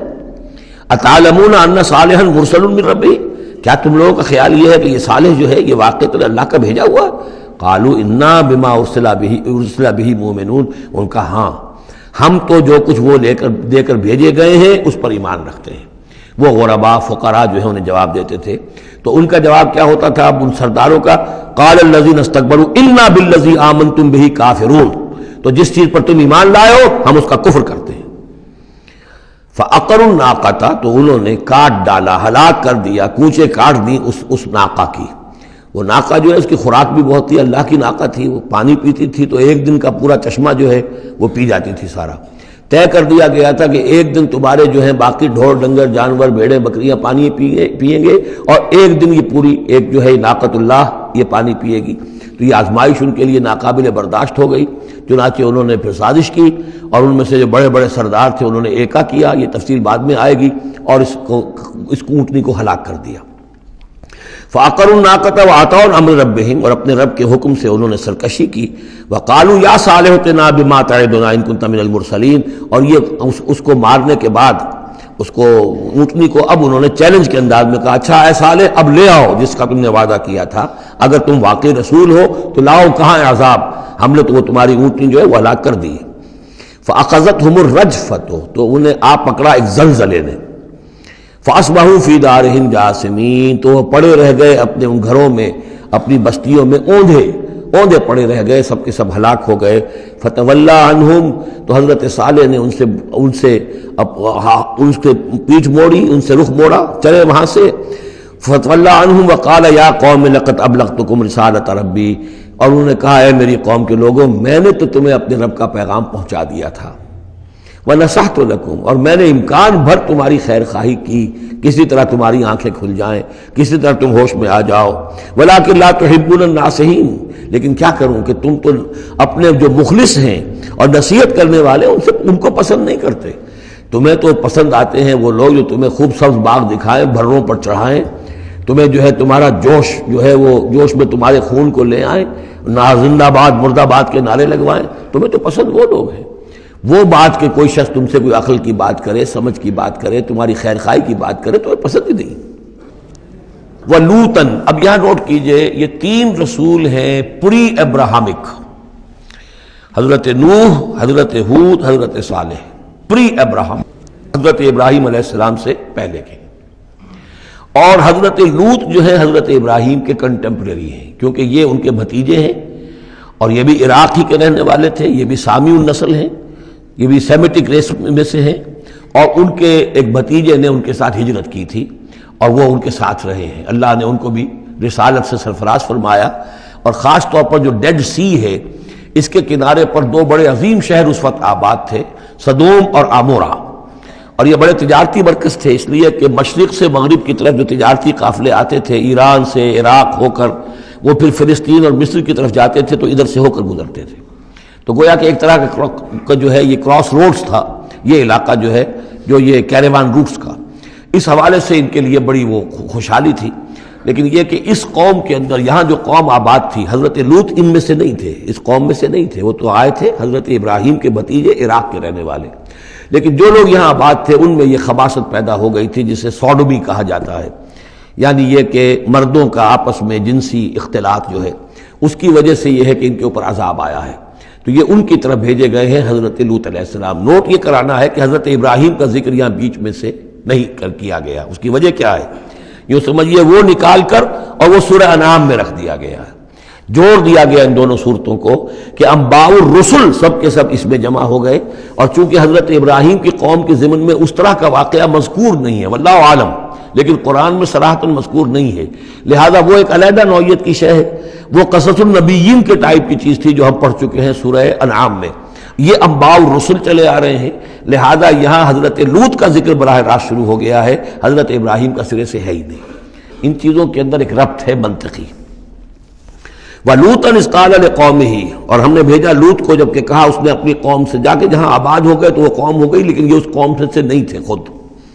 اتعلمون ان صالحا مرسل من ربی، کیا تم لوگوں کا خیال یہ ہے کہ یہ صالح جو ہے یہ واقعتاً اللہ کا بھیجا ہوا؟ قالوا انا بما ارسل به مؤمنون، ان کا ہاں ہم تو جو کچھ وہ دے کر بھیجے گئے ہیں اس پر ایمان رکھتے ہیں۔ وہ غرباء فقراء جو ہے انہیں جواب دیتے تھے، تو ان کا جواب کیا ہوتا تھا اب ان سرداروں کا؟ قال الذین استکبروا انا بالذی آمنتم به کافرون، تو جس چیز پر تم ایمان لائے ہو ہم اس کا کفر کرتے ہیں۔ فعقروا الناقۃ، تو انہوں نے کاٹ ڈالا، ہلاک کر دیا، کوچے کاٹ دی اس ناقہ کی۔ وہ ناقہ جو ہے اس کی خوراک بھی بہت تھی، اللہ کی ناقہ تھی، وہ پانی پیتی تھی تو ایک دن کا پورا چشمہ جو ہے وہ پی جاتی تھی سارا۔ طے کر دیا گیا تھا کہ ایک دن تمہارے جو ہیں باقی ڈھور ڈنگر جانور بھیڑیں بکریاں پانی پئیں گے، اور ایک دن یہ پوری ایک جو ہے ناقۃ اللہ یہ پانی پیے گی۔ تو یہ آزمائش ان کے لیے ناقابل برداشت ہو گئی، چنانچہ انہوں نے پھر سازش کی، اور ان میں سے جو بڑے بڑے سردار تھے انہوں نے ایکا کیا، یہ تفصیل بعد میں آئے گی، اور اس اونٹنی کو ہلاک کر دیا۔ فعقروا الناقۃ وعتوا عن امر ربہم، اور اپنے رب کے حکم سے انہوں نے سرکشی کی۔ وقالوا یا صالح ائتنا بما تعدنا ان كنت من المرسلین، اور یہ اس کو مارنے کے بعد اس کو اونٹنی کو اب انہوں نے چیلنج کے انداز میں کہا، اچھا اے صالح اب لے آؤ جس کا تم نے وعدہ کیا تھا، اگر تم واقعی رسول ہو تو لاؤ، کہاں ہے عذاب؟ ہم نے تو وہ تمہاری اونٹنی جو ہے وہ ہلاک کر دی۔ فاخذتهم الرجفۃ، تو انہیں آ پکڑا ایک زلزلے نے۔ فاصبحوا فی دارہم جاثمین، تو وہ پڑے رہ گئے اپنے ان گھروں میں، اپنی بستیوں میں اوندھے۔ اوندے پڑے رہ گئے، سب کے سب ہلاک ہو گئے۔ فتولی عنہم، تو حضرت صالح نے ان سے پیٹھ موڑی، ان سے رخ موڑا، چلے وہاں سے۔ فتولی عنہم وقال یا قوم لقد ابلغتکم رسالۃ ربی، اور انہوں نے کہا اے میری قوم کے لوگوں، میں نے تو تمہیں اپنے رب کا پیغام پہنچا دیا تھا، وَنَصَحْتُ لَكُمْ، اور میں نے امکان بھر تمہاری خیر خواہی کی، کسی طرح تمہاری آنکھیں کھل جائیں، کسی طرح تم ہوش میں آ جاؤ، وَلَٰكِن لَا تُحِبُّونَ النَّاصِحِينَ، لیکن کیا کروں کہ تم تو اپنے جو مخلص ہیں اور نصیحت کرنے والے ان کو پسند نہیں کرتے۔ تمہیں تو پسند آتے ہیں وہ لوگ جو تمہیں خوب سبز باغ دکھائیں، بھروں پر چڑھائیں، تمہیں جو ہے تمہارا جوش جو ہے وہ جوش میں تمہارے خون کو لے آئیں، نہ زندہ باد مردہ باد کے نعرے لگوائیں، تمہیں تو پسند وہ لوگ ہیں۔ وہ بات کہ کوئی شخص تم سے کوئی عقل کی بات کرے، سمجھ کی بات کرے، تمہاری خیر خواہی کی بات کرے، تمہیں پسند ہی نہیں۔ وَلُوطًا، اب یہاں نوٹ کیجئے یہ 3 رسول ہیں پری ابراہمک، حضرت نوح، حضرت ہود، حضرت صالح، پری ابراہم، حضرت ابراہیم علیہ السلام سے پہلے کے۔ اور حضرت لوط جو ہے حضرت ابراہیم کے کنٹمپریری ہیں، کیونکہ یہ ان کے بھتیجے ہیں، اور یہ بھی عراق ہی کے رہنے والے تھے، یہ بھی سامی النسل ہیں، یہ بھی سیمیٹک ریس میں سے ہیں، اور ان کے ایک بھتیجے نے ان کے ساتھ ہجرت کی تھی اور وہ ان کے ساتھ رہے ہیں۔ اللہ نے ان کو بھی رسالت سے سرفراز فرمایا، اور خاص طور پر جو ڈیڈ سی ہے اس کے کنارے پر 2 بڑے عظیم شہر اس وقت آباد تھے، سدوم اور عمورہ، اور یہ بڑے تجارتی مرکز تھے، اس لیے کہ مشرق سے مغرب کی طرف جو تجارتی قافلے آتے تھے ایران سے عراق ہو کر وہ پھر فلسطین اور مصر کی طرف جاتے تھے تو ادھر سے ہو کر گزرتے تھے، تو گویا کہ ایک طرح کا جو ہے یہ کراس روڈز تھا یہ علاقہ جو ہے، جو یہ کیریوان روٹس کا، اس حوالے سے ان کے لیے بڑی وہ خوشحالی تھی۔ لیکن یہ کہ اس قوم کے اندر یہاں جو قوم آباد تھی، حضرت لوط ان میں سے نہیں تھے، اس قوم میں سے نہیں تھے، وہ تو آئے تھے حضرت ابراہیم کے بھتیجے عراق کے رہنے والے، لیکن جو لوگ یہاں آباد تھے ان میں یہ خباثت پیدا ہو گئی تھی جسے سوڈومی کہا جاتا ہے، یعنی یہ کہ مردوں کا آپس میں جنسی اختلاط جو ہے اس کی وجہ سے یہ ہے کہ ان کے اوپر عذاب آیا ہے، تو یہ ان کی طرف بھیجے گئے ہیں حضرت لوط علیہ السلام۔ نوٹ یہ کرانا ہے کہ حضرت ابراہیم کا ذکر یہاں بیچ میں سے نہیں کیا گیا، اس کی وجہ کیا ہے؟ یوں سمجھیے وہ نکال کر اور وہ سورہ انعام میں رکھ دیا گیا ہے، جوڑ دیا گیا ان دونوں صورتوں کو کہ انباء الرسل سب کے سب اس میں جمع ہو گئے، اور چونکہ حضرت ابراہیم کی قوم کے ضمن میں اس طرح کا واقعہ مذکور نہیں ہے واللہ عالم، لیکن قرآن میں صراحتاً مذکور نہیں ہے، لہذا وہ ایک علیحدہ نوعیت کی شے ہے، وہ قصص النبیین کے ٹائپ کی چیز تھی جو ہم پڑھ چکے ہیں سورہ انعام میں، یہ انباء الرسل چلے آ رہے ہیں، لہذا یہاں حضرت لوط کا ذکر براہ راست شروع ہو گیا ہے، حضرت ابراہیم کا سرے سے ہے ہی نہیں۔ ان چیزوں کے اندر ایک ربط ہے منطقی۔ وَلُوطًا إِذْ قَالَ لِقَوْمِهِ، اور ہم نے بھیجا لوط کو جب کہ کہا اس نے اپنی قوم سے، جا کے جہاں آباد ہو گئے تو وہ قوم ہو گئی لیکن یہ اس قوم سے نہیں تھے خود۔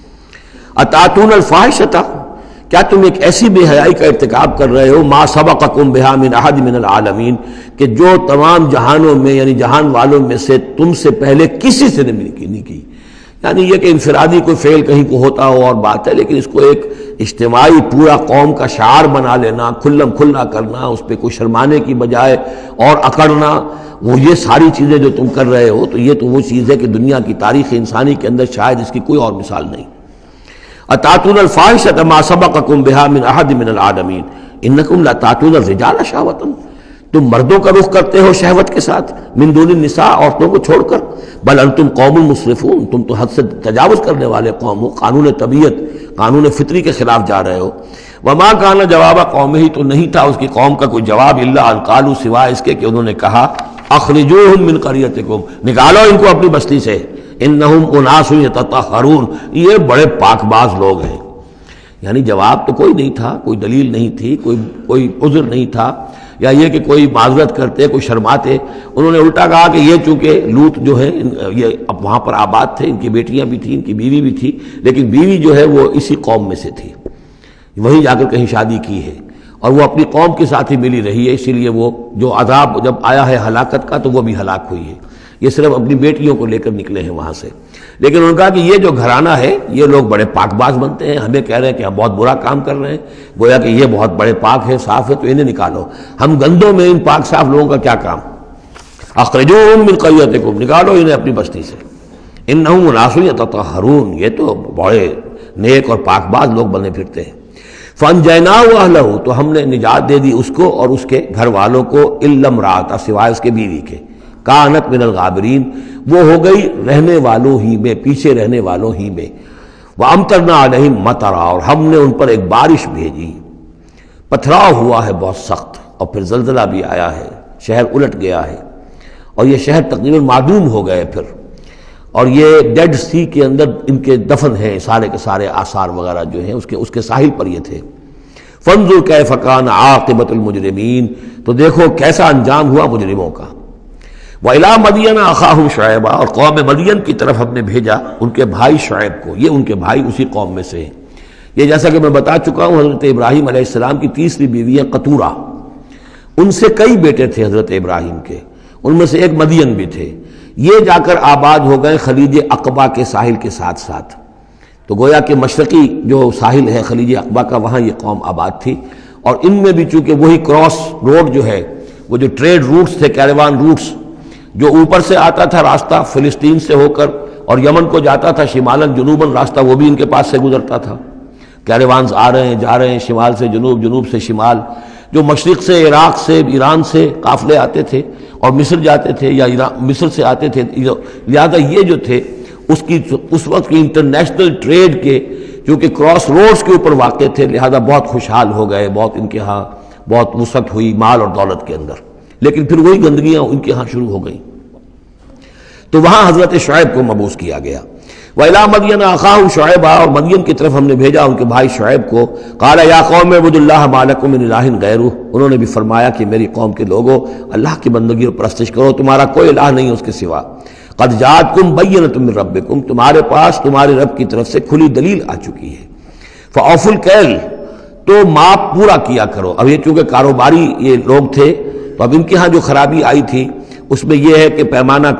أَتَأْتُونَ الْفَاحِشَةَ، کیا تم ایک ایسی بے حیائی کا ارتکاب کر رہے ہو، مَا سَبَقَكُم بِهَا مِنْ أَحَدٍ مِنَ الْعَالَمِينَ، کہ جو تمام جہانوں میں یعنی جہان والوں میں سے تم سے پہلے کسی سے نہیں کی، یعنی یہ کہ انفرادی کوئی فعل کہیں کو ہوتا ہو اور بات ہے، لیکن اس کو ایک اجتماعی پورا قوم کا شعار بنا لینا، کھلم کھلا کرنا، اس پہ کوئی شرمانے کی بجائے اور اکڑنا، وہ یہ ساری چیزیں جو تم کر رہے ہو، تو یہ تو وہ چیز ہے کہ دنیا کی تاریخ انسانی کے اندر شاید اس کی کوئی اور مثال نہیں۔ أَتَأْتُونَ الْفَاحِشَةَ مَا سَبَقَكُم بِهَا مِنْ أَحَدٍ مِنَ الْعَالَمِينَ إِنَّكُمْ لَتَأْتُونَ الرِّجَالَ شَهْوَةً، تم مردوں کا رخ کرتے ہو شہوت کے ساتھ، من دون النساء، عورتوں کو چھوڑ کر، بل انتم قوم مسرفون، تم تو حد سے تجاوز کرنے والے قوم ہو، قانون طبیعت، قانون فطری کے خلاف جا رہے ہو۔ وما کان جواب قومہ، تو نہیں تھا اس کی قوم کا کوئی جواب، الا ان قالوا، سوائے اس کے کہ انہوں نے کہا، اخرجوہم من قریتکم، نکالو ان کو اپنی بستی سے، انہم اناس یتطہرون، یہ بڑے پاک باز لوگ ہیں۔ یعنی جواب تو کوئی نہیں تھا، کوئی دلیل نہیں تھی، کوئی عذر نہیں تھا، یا یہ کہ کوئی معذرت کرتے، کوئی شرماتے، انہوں نے الٹا کہا کہ یہ چونکہ لوط جو ہے یہ اب وہاں پر آباد تھے، ان کی بیٹیاں بھی تھیں، ان کی بیوی بھی تھی، لیکن بیوی جو ہے وہ اسی قوم میں سے تھی، وہیں جا کر کہیں شادی کی ہے، اور وہ اپنی قوم کے ساتھ ہی ملی رہی ہے، اسی لیے وہ جو عذاب جب آیا ہے ہلاکت کا تو وہ بھی ہلاک ہوئی ہے، یہ صرف اپنی بیٹیوں کو لے کر نکلے ہیں وہاں سے۔ لیکن انہوں نے کہا کہ یہ جو گھرانہ ہے یہ لوگ بڑے پاک باز بنتے ہیں، ہمیں کہہ رہے ہیں کہ ہم بہت برا کام کر رہے ہیں، گویا کہ یہ بہت بڑے پاک ہے، صاف ہے، تو انہیں نکالو، ہم گندوں میں ان پاک صاف لوگوں کا کیا کام، اخرجوہم من قریتکم، نکالو انہیں اپنی بستی سے، انہم اناس یتطہرون، یہ تو بڑے نیک اور پاک باز لوگ بنے پھرتے ہیں۔ فَأَنْجَيْنَاهُ وَأَهْلَهُ، تو ہم نے نجات دے دی اس کو اور اس کے گھر والوں کو، إِلَّا امْرَأَتَهُ، سوائے اس کے بیوی کے، كَانَتْ مِنَ الْغَابِرِينَ، وہ ہو گئی رہنے والوں ہی میں، پیچھے رہنے والوں ہی میں۔ وَأَمْطَرْنَا عَلَيْهِمْ مَطَرًا، اور ہم نے ان پر ایک بارش بھیجی، پتھراؤ ہوا ہے بہت سخت، اور پھر زلزلہ بھی آیا ہے، شہر الٹ گیا ہے، اور یہ شہر تقریباً معدوم ہو گئے پھر، اور یہ ڈیڈ سی کے اندر ان کے دفن ہیں، سارے کے سارے آثار وغیرہ جو ہیں اس کے ساحل پر یہ تھے۔ فانظر کیف کان عاقبۃ المجرمین، تو دیکھو کیسا انجام ہوا مجرموں کا۔ وَإِلَىٰ مَدْيَنَ أَخَاهُمْ شُعَيْبًا، اور قوم مدین کی طرف ہم نے بھیجا ان کے بھائی شعیب کو، یہ ان کے بھائی اسی قوم میں سے ہیں۔ یہ جیسا کہ میں بتا چکا ہوں، حضرت ابراہیم علیہ السلام کی تیسری بیوی ہے قطورہ، ان سے کئی بیٹے تھے حضرت ابراہیم کے، ان میں سے ایک مدین بھی تھے۔ یہ جا کر آباد ہو گئے خلیج عقبہ کے ساحل کے ساتھ ساتھ، تو گویا کہ مشرقی جو ساحل ہے خلیج عقبہ کا، وہاں یہ قوم آباد تھی، اور ان میں بھی چونکہ وہی کراس روڈ جو ہے، وہ جو ٹریڈ روٹس تھے، کیریوان روٹس، جو اوپر سے آتا تھا راستہ فلسطین سے ہو کر اور یمن کو جاتا تھا شمالاً جنوباً راستہ، وہ بھی ان کے پاس سے گزرتا تھا۔ کیریوانز آ رہے ہیں جا رہے ہیں، شمال سے جنوب، جنوب سے شمال، جو مشرق سے عراق سے ایران سے قافلے آتے تھے اور مصر جاتے تھے، یا مصر سے آتے تھے، لہذا یہ جو تھے اس وقت کی انٹرنیشنل ٹریڈ کے چونکہ کراس روڈز کے اوپر واقع تھے، لہذا بہت خوشحال ہو گئے، بہت ان کے ہاں بہت وسعت ہوئی مال اور دولت کے اندر، لیکن پھر وہی گندگیاں ان کے ہاں شروع ہو گئیں، تو وہاں حضرت شعیب کو مبعوث کیا گیا۔ وَإِلَىٰ مَدْيَنَ أَخَاهُمْ شُعَيْبًا، اور مدین کی طرف ہم نے بھیجا ان کے بھائی شعیب کو۔ قَالَ يَا قَوْمِ اعْبُدُوا اللَّهَ مَا لَكُم مِّنْ إِلَٰهٍ غَيْرُهُ، انہوں نے بھی فرمایا کہ میری قوم کے لوگوں اللہ کی بندگی اور پرستش کرو، تمہارا کوئی الہ نہیں ہے اس کے سوا۔ قَدْ جَاءَتْكُمْ بَيِّنَةٌ مِّن رَّبِّكُمْ، تمہارے پاس تمہارے رب کی طرف سے کھلی دلیل آ چکی ہے۔ فَأَوْفُوا الْكَيْلَ، تو ماپ پورا کیا کرو۔ اب یہ چونکہ کاروباری یہ لوگ تھے، تو اب ان کے ہاں جو خرابی آئی تھی اس میں یہ ہے کہ پیمانہ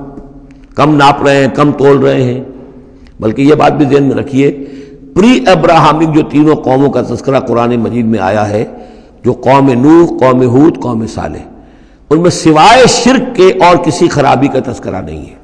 کم ناپ رہے ہیں، کم تول رہے ہیں۔ بلکہ یہ بات بھی ذہن میں رکھیے، پری ابراہمک جو تینوں قوموں کا تذکرہ قرآن مجید میں آیا ہے، جو قوم نوح، قوم ہود، قوم صالح، ان میں سوائے شرک کے اور کسی خرابی کا تذکرہ نہیں ہے۔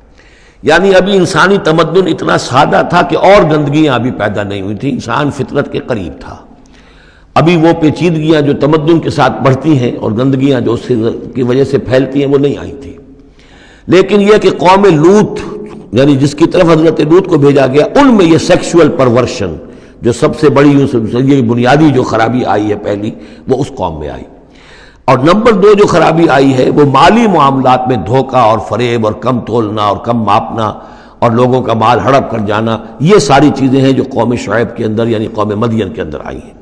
یعنی ابھی انسانی تمدن اتنا سادہ تھا کہ اور گندگیاں ابھی پیدا نہیں ہوئی تھیں، انسان فطرت کے قریب تھا، ابھی وہ پیچیدگیاں جو تمدن کے ساتھ بڑھتی ہیں اور گندگیاں جو اس کی وجہ سے پھیلتی ہیں وہ نہیں آئی تھی۔ لیکن یہ کہ قوم لوط، یعنی جس کی طرف حضرت لوط کو بھیجا گیا، ان میں یہ سیکشول پرورشن جو سب سے بڑی یہ بنیادی جو خرابی آئی ہے پہلی، وہ اس قوم میں آئی۔ اور نمبر 2 جو خرابی آئی ہے وہ مالی معاملات میں دھوکہ اور فریب اور کم تولنا اور کم ماپنا اور لوگوں کا مال ہڑپ کر جانا، یہ ساری چیزیں ہیں جو قوم شعیب کے اندر یعنی قوم مدین کے اندر آئی ہیں۔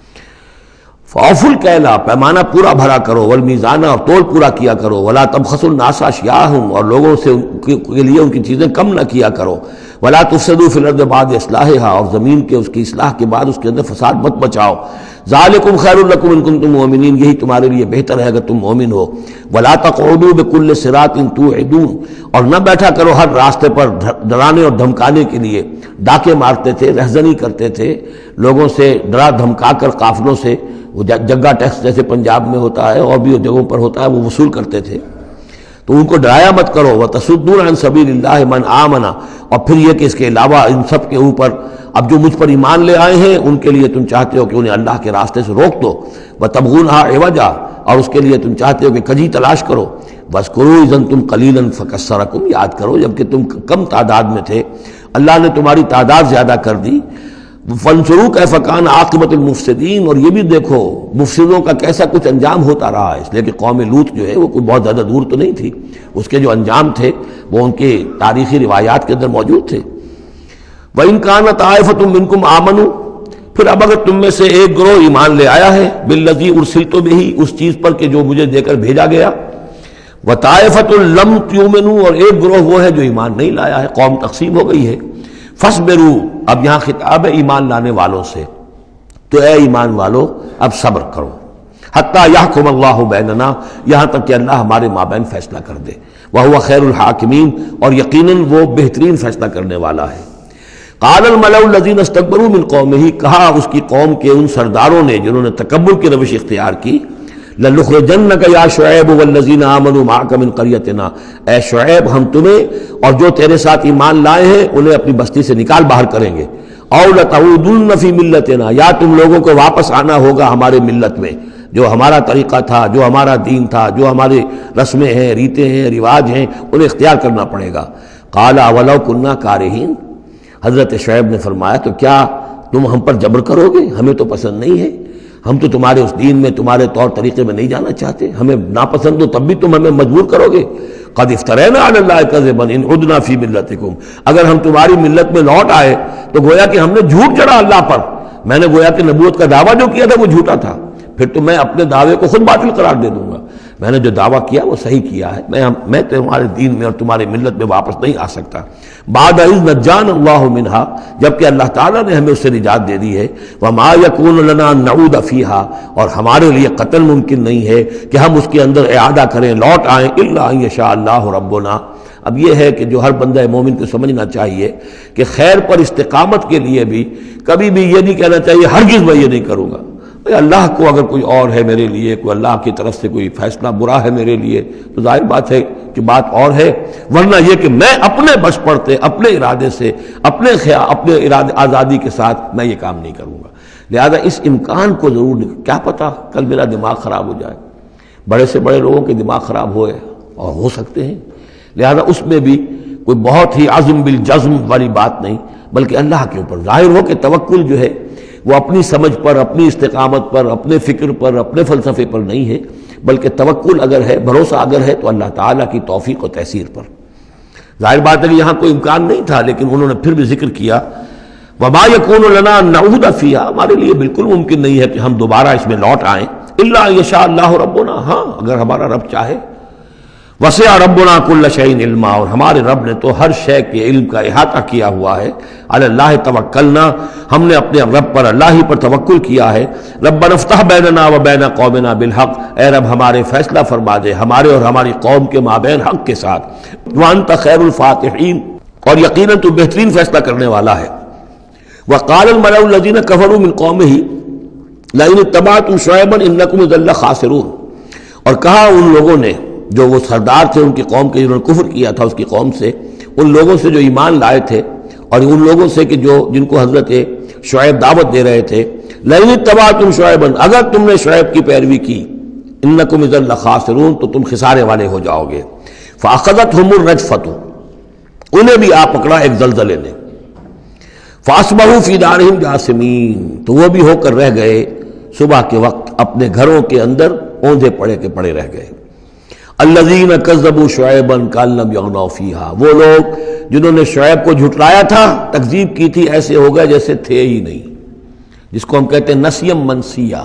فَأَوْفُوا الْكَيْلَ، پیمانہ پورا بھرا کرو، وَالْمِيزَانَ، اور تول پورا کیا کرو، وَلَا تَبْخَسُوا النَّاسَ أَشْيَاءَهُمْ، اور لوگوں سے کے لیے ان کی چیزیں کم نہ کیا کرو، وَلَا تُفْسِدُوا فِي الْأَرْضِ بَعْدَ إِصْلَاحِهَا، اور زمین کے اس کی اصلاح کے بعد اس کے اندر فساد مت بچاؤ۔ ذَلِكُمْ خَيْرٌ لَكُمْ إِن كُنتُم مُؤْمِنِينَ، یہی تمہارے لیے بہتر ہے اگر تم مومن ہو۔ وَلَا تَقْعُدُوا بِكُلِّ صِرَاطٍ تُوعِدُونَ، اور نہ بیٹھا کرو ہر راستے پر ڈرانے اور دھمکانے کے لیے، ڈاکے مارتے تھے، رہزنی کرتے تھے لوگوں سے، ڈرا دھمکا کر قافلوں سے، وہ جگہ ٹیکس جیسے پنجاب میں ہوتا ہے اور بھی جگہوں پر ہوتا ہے وہ وصول کرتے تھے، تو ان کو ڈرایا مت کرو۔ وَتَصُدُّونَ عَن سَبِيلِ اللَّهِ مَنْ آمَنَ، اور پھر یہ کہ اس کے علاوہ ان سب کے اوپر اب جو مجھ پر ایمان لے آئے ہیں ان کے لیے تم چاہتے ہو کہ انہیں اللہ کے راستے سے روک دو۔ وَتَبْغُونَهَا عِوَجًا، اور اس کے لیے تم چاہتے ہو کہ کجی تلاش کرو۔ وَاذْكُرُوا إِذْ أَنْتُمْ قَلِيلًا فَكَثَّرَكُمْ، یاد کرو جبکہ تم کم تعداد میں تھے اللہ نے تمہاری تعداد زیادہ کر دی۔ فَانْظُرُوا كَيْفَ كَانَ عَاقِبَةُ الْمُفْسِدِينَ، اور یہ بھی دیکھو مفسدوں کا کیسا کچھ انجام ہوتا رہا ہے، اس لیے کہ قوم لوط جو ہے وہ کوئی بہت زیادہ دور تو نہیں تھی، اس کے جو انجام تھے وہ ان کے تاریخی روایات کے اندر موجود تھے۔ وَإِنْ كَانَتْ طَائِفَةٌ مِّنْكُمْ آمَنُوا، پھر اب اگر تم میں سے ایک گروہ ایمان لے آیا ہے، بِالَّذِي أُرْسِلْتُ بِهِ، اس چیز پر کہ جو مجھے دے کر بھیجا گیا، وَطَائِفَةٌ لَمْ تُؤْمِنُوا، اور ایک گروہ وہ ہے جو ایمان نہیں لایا ہے، قوم تقسیم ہو گئی ہے۔ فَاصْبِرُوا، اب یہاں خطاب ہے ایمان لانے والوں سے، تو اے ایمان والو اب صبر کرو، حتیٰ یحکم اللہ بیننا، یہاں تک کہ اللہ ہمارے مابین فیصلہ کر دے، وہو خیر الحاکمین، اور یقیناً وہ بہترین فیصلہ کرنے والا ہے۔ قال الملأ الذین استکبروا من قومہ، کہا اس کی قوم کے ان سرداروں نے جنہوں نے تکبر کی روش اختیار کی، لَنُخْرِجَنَّكَ يَا شُعَيْبُ وَالَّذِينَ آمَنُوا مَعَكَ مِنْ قَرْيَتِنَا، اے شعیب ہم تمہیں اور جو تیرے ساتھ ایمان لائے ہیں انہیں اپنی بستی سے نکال باہر کریں گے، او لتعودن فی ملتنا، یا تم لوگوں کو واپس آنا ہوگا ہمارے ملت میں، جو ہمارا طریقہ تھا، جو ہمارا دین تھا، جو ہمارے رسمیں ہیں، ریتیں ہیں، رواج ہیں، انہیں اختیار کرنا پڑے گا۔ قال اولو کنا کارہین، حضرت شعیب نے فرمایا تو کیا تم ہم پر جبر کرو گے؟ ہمیں تو پسند نہیں ہے، ہم تو تمہارے اس دین میں، تمہارے طور طریقے میں نہیں جانا چاہتے، ہمیں ناپسند ہو تب بھی تم ہمیں مجبور کرو گے۔ قد افترینا علی اللہ کذبا ان عدنا فی ملتکم، اگر ہم تمہاری ملت میں لوٹ آئے تو گویا کہ ہم نے جھوٹ جڑا اللہ پر، میں نے گویا کہ نبوت کا دعویٰ جو کیا تھا وہ جھوٹا تھا، پھر تو میں اپنے دعوے کو خود باطل قرار دے دوں گا، میں نے جو دعویٰ کیا وہ صحیح کیا ہے، میں تمہارے دین میں اور تمہاری ملت میں واپس نہیں آ سکتا۔ بعد اذ نجانا اللہ منہا، جبکہ اللہ تعالیٰ نے ہمیں اس سے نجات دے دی ہے، وما یکون لنا ان نعود فیہا، اور ہمارے لیے قتل ممکن نہیں ہے کہ ہم اس کے اندر اعادہ کریں، لوٹ آئیں، الا ان یشاء اللہ ربنا۔ اب یہ ہے کہ جو ہر بندہ مومن کو سمجھنا چاہیے کہ خیر پر استقامت کے لیے بھی کبھی بھی یہ نہیں کہنا چاہیے ہرگز میں یہ نہیں کروں گا، اللہ کو اگر کوئی اور ہے میرے لیے، کوئی اللہ کی طرف سے کوئی فیصلہ برا ہے میرے لیے تو ظاہر بات ہے کہ بات اور ہے، ورنہ یہ کہ میں اپنے بس پڑتے، اپنے ارادے سے، اپنے ارادے آزادی کے ساتھ میں یہ کام نہیں کروں گا۔ لہذا اس امکان کو ضرور، کیا پتہ کل میرا دماغ خراب ہو جائے، بڑے سے بڑے لوگوں کے دماغ خراب ہوئے اور ہو سکتے ہیں، لہذا اس میں بھی کوئی بہت ہی عزم بالجزم والی بات نہیں، بلکہ اللہ کے اوپر ظاہر ہو کہ توکل جو ہے وہ اپنی سمجھ پر، اپنی استقامت پر، اپنے فکر پر، اپنے فلسفے پر نہیں ہے، بلکہ توکل اگر ہے، بھروسہ اگر ہے تو اللہ تعالیٰ کی توفیق و تیسیر پر۔ ظاہر بات ہے کہ یہاں کوئی امکان نہیں تھا، لیکن انہوں نے پھر بھی ذکر کیا وما یکون لنا ان نعود فیہا، ہمارے لیے بالکل ممکن نہیں ہے کہ ہم دوبارہ اس میں لوٹ آئیں، الا ان یشاء اللہ ربنا، ہاں اگر ہمارا رب چاہے۔ وسع ربنا کل شیء علما، اور ہمارے رب نے تو ہر شے کے علم کا احاطہ کیا ہوا ہے۔ علی اللہ توکلنا، ہم نے اپنے رب پر، اللہ ہی پر توکل کیا ہے۔ ربنا افتح بیننا و بین قومنا بالحق، اے رب ہمارے فیصلہ فرما دے ہمارے اور ہماری قوم کے مابین حق کے ساتھ۔ وانت خیر الفاتحین، اور یقیناً تو بہترین فیصلہ کرنے والا ہے۔ وقال الملأ الذین کفروا من قومہ لئن اتبعتم شعیبا انکم اذا لخاسرون، اور کہا ان لوگوں نے جو وہ سردار تھے ان کی قوم کے، جنہوں نے کفر کیا تھا اس کی قوم سے، ان لوگوں سے جو ایمان لائے تھے اور ان لوگوں سے کہ جن کو حضرت شعیب دعوت دے رہے تھے، لئن اتبعتم شعیبا، اگر تم نے شعیب کی پیروی کی، انکم اذا لخاسرون، تو تم خسارے والے ہو جاؤ گے۔ فاخذتهم الرجفۃ، انہیں بھی آ پکڑا ایک زلزلے نے۔ فاصبحوا فی دارہم جاثمین، تو وہ بھی ہو کر رہ گئے صبح کے وقت اپنے گھروں کے اندر اوندھے پڑے کے پڑے رہ گئے۔ الذین کذبوا شعیبا کأن لم یغنوا فیہا، وہ لوگ جنہوں نے شعیب کو جھٹلایا تھا، تکذیب کی تھی، ایسے ہو گئے جیسے تھے ہی نہیں، جس کو ہم کہتے ہیں نسیم منسیہ،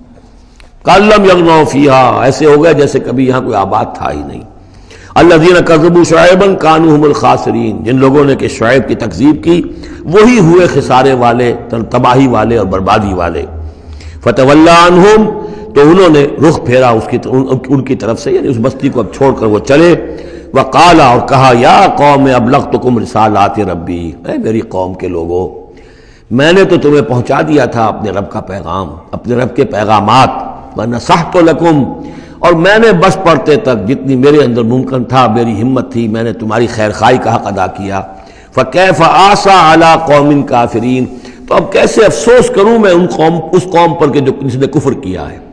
کأن لم یغنوا فیہا، ایسے ہو گئے جیسے کبھی یہاں کوئی آباد تھا ہی نہیں۔ الذین کذبوا شعیبا کانوا هم الخاسرین، جن لوگوں نے کہ شعیب کی تکذیب کی وہی ہوئے خسارے والے، تباہی والے اور بربادی والے۔ فتولی عنہم، تو انہوں نے رخ پھیرا ان کی طرف سے، یعنی اس بستی کو اب چھوڑ کر وہ چلے۔ وقال، اور کہا، یا قوم ابلغتکم رسالات ربی، اے میری قوم کے لوگو، میں نے تو تمہیں پہنچا دیا تھا اپنے رب کا پیغام، اپنے رب کے پیغامات، ونصحت لکم، اور میں نے بس پڑھتے تک جتنی میرے اندر ممکن تھا، میری ہمت تھی، میں نے تمہاری خیر خواہی کا حق ادا کیا۔ فکیف آسیٰ علی قوم کافرین، تو اب کیسے افسوس کروں میں اس قوم پر کہ جس نے کفر کیا ہے۔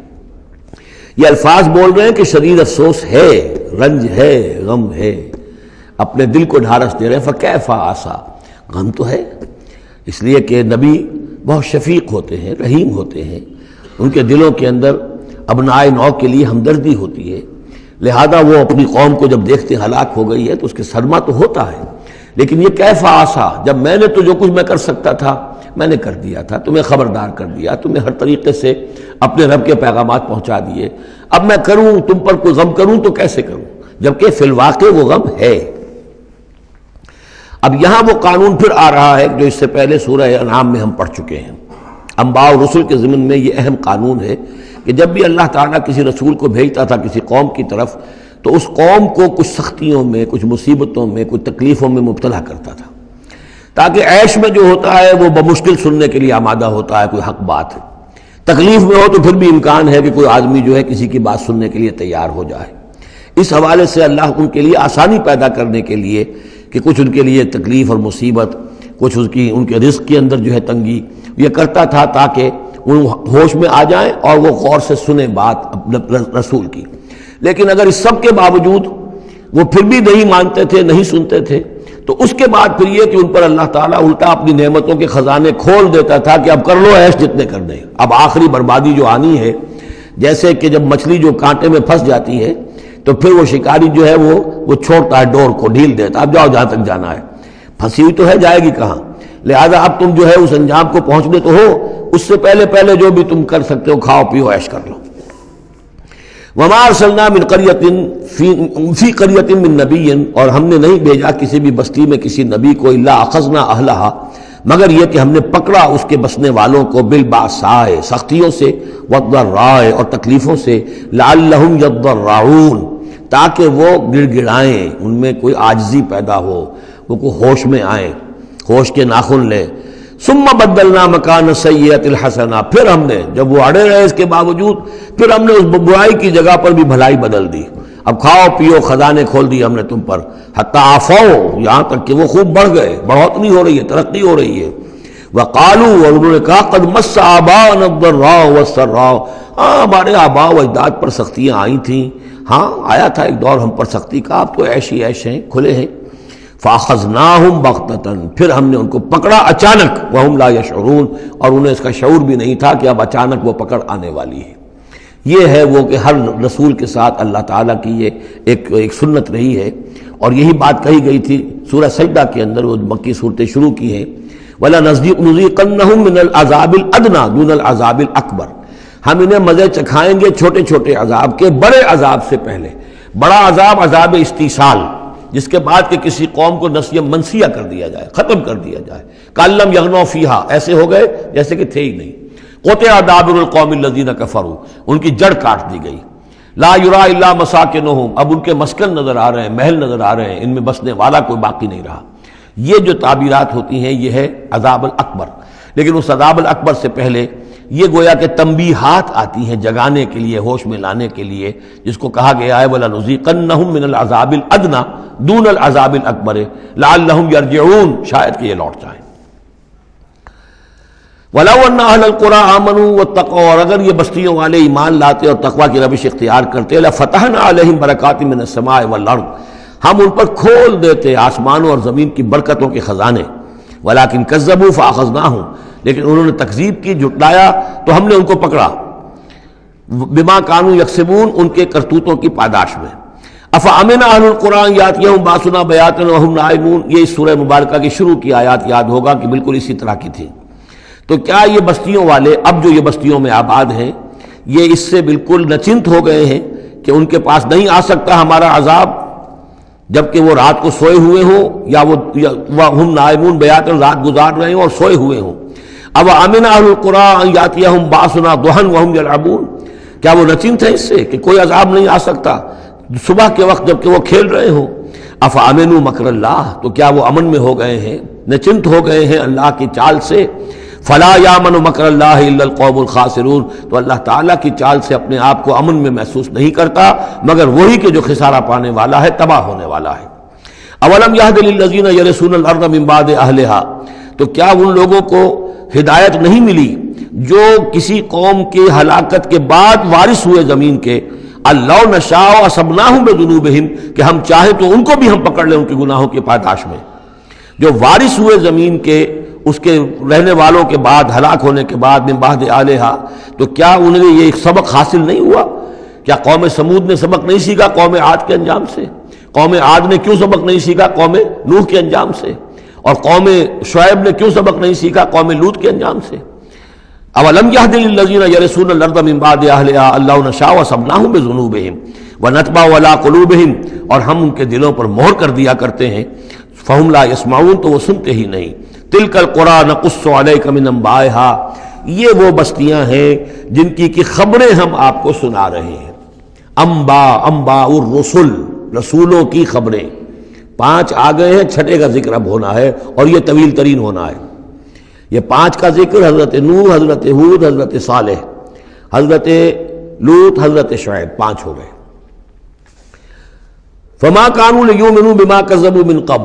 یہ الفاظ بول رہے ہیں کہ شدید افسوس ہے، رنج ہے، غم ہے، اپنے دل کو ڈھارس دے رہے ہیں۔ فکیف آسیٰ، غم تو ہے، اس لیے کہ نبی بہت شفیق ہوتے ہیں، رحیم ہوتے ہیں، ان کے دلوں کے اندر ابنائے نو کے لیے ہمدردی ہوتی ہے، لہذا وہ اپنی قوم کو جب دیکھتے ہلاک ہو گئی ہے تو اس کے صدمہ تو ہوتا ہے، لیکن یہ کیف آسا، جب میں نے تو جو کچھ میں کر سکتا تھا میں نے کر دیا تھا، تمہیں خبردار کر دیا، تمہیں ہر طریقے سے اپنے رب کے پیغامات پہنچا دیے، اب میں کروں تم پر کوئی غم کروں تو کیسے کروں، جبکہ فی الواقع وہ غم ہے۔ اب یہاں وہ قانون پھر آ رہا ہے جو اس سے پہلے سورہ انعام میں ہم پڑھ چکے ہیں۔ انبیاء و رسل کے ضمن میں یہ اہم قانون ہے کہ جب بھی اللہ تعالیٰ کسی رسول کو بھیجتا تھا کسی قوم کی طرف تو اس قوم کو کچھ سختیوں میں، کچھ مصیبتوں میں، کچھ تکلیفوں میں مبتلا کرتا تھا، تاکہ عیش میں جو ہوتا ہے وہ بمشکل سننے کے لیے آمادہ ہوتا ہے، کوئی حق بات ہے، تکلیف میں ہو تو پھر بھی امکان ہے کہ کوئی آدمی جو ہے کسی کی بات سننے کے لیے تیار ہو جائے۔ اس حوالے سے اللہ ان کے لیے آسانی پیدا کرنے کے لیے کہ کچھ ان کے لیے تکلیف اور مصیبت، کچھ ان کے رزق کے اندر جو ہے تنگی، یہ کرتا تھا تاکہ وہ ہوش میں آ جائیں اور وہ غور سے سنیں بات رسول کی۔ لیکن اگر اس سب کے باوجود وہ پھر بھی نہیں مانتے تھے، نہیں سنتے تھے، تو اس کے بعد پھر یہ کہ ان پر اللہ تعالیٰ الٹا اپنی نعمتوں کے خزانے کھول دیتا تھا کہ اب کر لو عیش جتنے کرنے، اب آخری بربادی جو آنی ہے، جیسے کہ جب مچھلی جو کانٹے میں پھنس جاتی ہے تو پھر وہ شکاری جو ہے وہ چھوڑتا ہے ڈور کو، ڈھیل دیتا ہے، اب جاؤ جہاں تک جانا ہے، پھنسی ہوئی تو ہے، جائے گی کہاں، لہذا اب تم جو ہے اس انجام کو پہنچنے تو ہو، اس سے پہلے جو بھی تم کر سکتے ہو کھاؤ پیو عیش کر لو۔ وما ارسلنا من قریۃ فی قریۃ من نبی، اور ہم نے نہیں بھیجا کسی بھی بستی میں کسی نبی کو الا اخذنا اہلہا، مگر یہ کہ ہم نے پکڑا اس کے بسنے والوں کو بالباساء، سختیوں سے، والضراء، اور تکلیفوں سے، لعلہم یضرعون، تاکہ وہ گڑ گڑائیں، ان میں کوئی عاجزی پیدا ہو، وہ کوئی ہوش میں آئیں، ہوش کے ناخن لیں۔ ثم بدلنا مکان السیئۃ الحسنہ، پھر ہم نے جب وہ اڑے رہے اس کے باوجود، پھر ہم نے اس برائی کی جگہ پر بھی بھلائی بدل دی، اب کھاؤ پیو خزانے کھول دیے ہم نے تم پر، حتی عفوا، یہاں تک کہ وہ خوب بڑھ گئے، بڑھوتری ہو رہی ہے، ترقی ہو رہی ہے۔ وقالوا، اور انہوں نے کہا قد مس آباءنا الضراء والسراء، ہمارے آباء و اجداد پر سختیاں آئی تھیں، ہاں آیا تھا ایک دور ہم پر سختی کا، اب تو عیش ہی عیش ہیں، کھلے ہیں۔ فاخذناہم بغتۃ، پھر ہم نے ان کو پکڑا اچانک، وہم لا یشعرون، اور انہیں اس کا شعور بھی نہیں تھا کہ اب اچانک وہ پکڑ آنے والی ہے۔ یہ ہے وہ کہ ہر رسول کے ساتھ اللہ تعالیٰ کی یہ ایک سنت رہی ہے، اور یہی بات کہی گئی تھی سورہ سجدہ کے اندر، وہ مکی صورتیں شروع کی ہیں، وَلَنُذِيقَنَّهُم مِّنَ الْعَذَابِ الْأَدْنَىٰ دُونَ الْعَذَابِ الْأَكْبَرِ، ہم انہیں مزے چکھائیں گے چھوٹے چھوٹے عذاب کے بڑے عذاب سے پہلے۔ بڑا عذاب عذاب استیصال، جس کے بعد کہ کسی قوم کو نسیہ منسیہ کر دیا جائے، ختم کر دیا جائے، کَأَلَّمْ يَغْنَوْا فِيهَا، ایسے ہو گئے جیسے کہ تھے ہی نہیں۔ قُطِعَ دَابِرُ الْقَوْمِ الَّذِينَ كَفَرُوا، ان کی جڑ کاٹ دی گئی۔ لَا يُرَىٰ إِلَّا مَسَاكِنُهُمْ، اب ان کے مسکن نظر آ رہے ہیں، محل نظر آ رہے ہیں، ان میں بسنے والا کوئی باقی نہیں رہا۔ یہ جو تعبیرات ہوتی ہیں یہ ہے عذاب الاکبر، لیکن اس عذاب الاکبر سے پہلے یہ گویا کہ تنبیہات آتی ہیں جگانے کے لیے، ہوش میں لانے کے لیے، جس کو کہا گیا ہے وَلَنُذِيقَنَّهُم مِّنَ الْعَذَابِ الْأَدْنَىٰ دُونَ الْعَذَابِ الْأَكْبَرِ لَعَلَّهُمْ يَرْجِعُونَ، شاید کہ یہ لوٹ جائیں۔ وَلَوْ أَنَّ أَهْلَ الْقُرَىٰ آمَنُوا وَاتَّقَوْا، اور اگر یہ بستیوں والے ایمان لاتے اور تقویٰ کی روش اختیار کرتے، لَفَتَحْنَا عَلَيْهِمْ بَرَكَاتٍ مِّنَ السَّمَاءِ وَالْأَرْضِ، ہم ان پر کھول دیتے آسمانوں اور زمین کی برکتوں کے خزانے۔ وَلَٰكِن كَذَّبُوا فَأَخَذْنَاهُمْ، لیکن انہوں نے تکذیب کی، جھٹلایا، تو ہم نے ان کو پکڑا، بما كانوا يكسبون، ان کے کرتوتوں کی پاداش میں۔ افامن اہل القرآن یاتیہم باسنا بیاتا وہم نائمون، یہ اس سورہ مبارکہ کی شروع کی آیات یاد ہوگا کہ بالکل اسی طرح کی تھی۔ تو کیا یہ بستیوں والے اب جو یہ بستیوں میں آباد ہیں یہ اس سے بالکل نچنت ہو گئے ہیں کہ ان کے پاس نہیں آ سکتا ہمارا عذاب، جبکہ وہ رات کو سوئے ہوئے ہوں، یا وہ ہم نائمون بیاتن، رات گزار رہے ہوں اور سوئے ہوئے ہوں۔ اب امن اہل القرآن یاتیہم باسنا ضحی وہم یلعبون، کیا وہ نچنت ہے اس سے کہ کوئی عذاب نہیں آ سکتا صبح کے وقت جبکہ وہ کھیل رہے ہوں؟ افامنوا مکر اللہ، تو کیا وہ امن میں ہو گئے ہیں، نچنت ہو گئے ہیں اللہ کی چال سے؟ فلا یامن مکر اللہ الا القوم الخاسرون، تو اللہ تعالیٰ کی چال سے اپنے آپ کو امن میں محسوس نہیں کرتا مگر وہی کہ جو خسارہ پانے والا ہے، تباہ ہونے والا ہے۔ اولم یہد للذین یرثون الارض من بعد اہلہا، تو کیا ان لوگوں کو ہدایت نہیں ملی جو کسی قوم کی ہلاکت کے بعد وارث ہوئے زمین کے، اللہ نشاء اصبناہم بذنوبہم، کہ ہم چاہیں تو ان کو بھی ہم پکڑ لیں ان کے گناہوں کی پاداش میں۔ جو وارث ہوئے زمین کے، اس کے رہنے والوں کے بعد، ہلاک ہونے کے بعد، من بعد آلہا، تو کیا انہیں یہ ایک سبق حاصل نہیں ہوا؟ کیا قوم سمود نے سبق نہیں سیکھا قوم عاد کے انجام سے؟ قوم عاد نے کیوں سبق نہیں سیکھا قوم نوح کے انجام سے؟ اور قوم شعیب نے کیوں سبق نہیں سیکھا قوم لوط کے انجام سے؟ اولم یہد للذین یرثون الارض من بعد اہلہا اللہ نشاء اصبناہم بذنوبہم ونطبع علی قلوبہم، اور ہم ان کے دلوں پر مہر کر دیا کرتے ہیں، فہم لا یسمعون، تو وہ سنتے ہی نہیں۔ تلک القری نقص علیک من انبائہا، یہ وہ بستیاں ہیں جن کی خبریں ہم آپ کو سنا رہے ہیں۔ انباء الرسل، رسولوں کی خبریں، 5 آ گئے ہیں، 6 کا ذکر اب ہونا ہے اور یہ طویل ترین ہونا ہے۔ یہ 5 کا ذکر حضرت نوح، حضرت ہود، حضرت صالح، حضرت لوط، حضرت شعیب، 5 ہو گئے۔ فما كانوا ليؤمنوا بما كذبوا من قبل،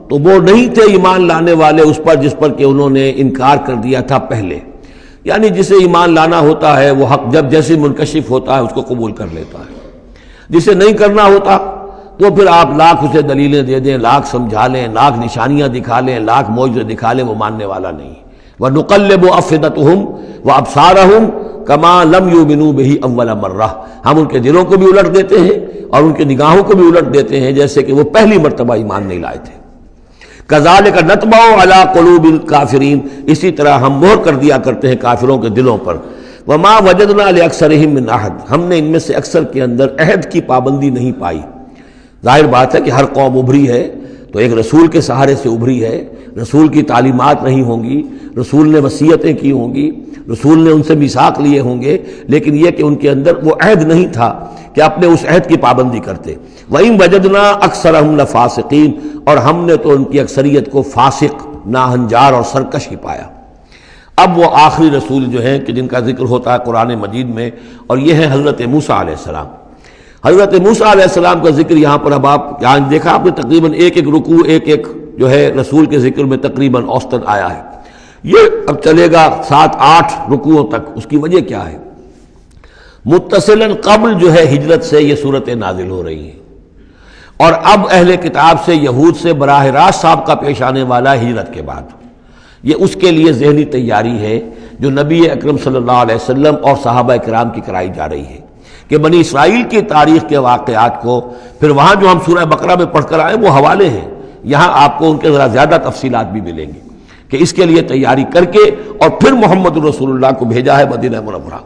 تو وہ نہیں تھے ایمان لانے والے اس پر جس پر کہ انہوں نے انکار کر دیا تھا پہلے. یعنی جسے ایمان لانا ہوتا ہے وہ حق جب جیسے منکشف ہوتا ہے اس کو قبول کر لیتا ہے. جسے نہیں کرنا ہوتا تو پھر آپ لاکھ اسے دلیلیں دے دیں، لاکھ سمجھا لیں، لاکھ نشانیاں دکھا لیں، لاکھ معجزے دکھا لیں، وہ ماننے والا نہیں. وَنُقَلِّبُ أَفْئِدَتَهُمْ وَأَبْصَارَهُمْ كَمَا لَمْ يُؤْمِنُوا بِهِ أَوَّلَ مَرَّةٍ. ہم ان کے دلوں کو بھی الٹ دیتے ہیں اور ان کی نگاہوں کو بھی الٹ دیتے ہیں جیسے کہ وہ پہلی مرتبہ ایمان نہیں لائے تھے. کذالک نطبع علی قلوب الکافرین، اسی طرح ہم مہر کر دیا کرتے ہیں کافروں کے دلوں پر. وما وجدنا لاکثرہم من احد، ہم نے ان میں سے اکثر کے اندر عہد کی پابندی نہیں پائی. ظاہر بات ہے کہ ہر قوم ابھری ہے تو ایک رسول کے سہارے سے ابھری ہے. رسول کی تعلیمات نہیں ہوں گی، رسول نے وصیتیں کی ہوں گی، رسول نے ان سے میثاق لیے ہوں گے، لیکن یہ کہ ان کے اندر وہ عہد نہیں تھا کہ اپنے اس عہد کی پابندی کرتے. وَإِن وَجَدْنَا أَكْثَرَهُمْ لَفَاسِقِينَ، اور ہم نے تو ان کی اکثریت کو فاسق، ناہنجار اور سرکش ہی پایا. اب وہ آخری رسول جو ہیں کہ جن کا ذکر ہوتا ہے قرآن مجید میں، اور یہ ہے حضرت موسیٰ علیہ السلام. حضرت موسیٰ علیہ السلام کا ذکر یہاں پر اب آپ یہاں دیکھا آپ نے تقریباً ایک ایک رکوع ایک ایک جو ہے رسول کے ذکر میں تقریباً اوسطاً آیا ہے. یہ اب چلے گا 7-8 رکوعوں تک. اس کی وجہ کیا ہے؟ متصلاً قبل جو ہے ہجرت سے یہ صورتیں نازل ہو رہی ہیں، اور اب اہل کتاب سے یہود سے براہ راست سابقہ پیش آنے والا ہجرت کے بعد. یہ اس کے لیے ذہنی تیاری ہے جو نبی اکرم صلی اللہ علیہ وسلم اور صحابہ کرام کی کرائی جا رہی ہے کہ بنی اسرائیل کی تاریخ کے واقعات کو پھر وہاں جو ہم سورہ بقرہ میں پڑھ کر آئے وہ حوالے ہیں، یہاں آپ کو ان کے ذرا زیادہ تفصیلات بھی ملیں گی کہ اس کے لیے تیاری کر کے اور پھر محمد رسول اللہ کو بھیجا ہے مدینہ منورہ.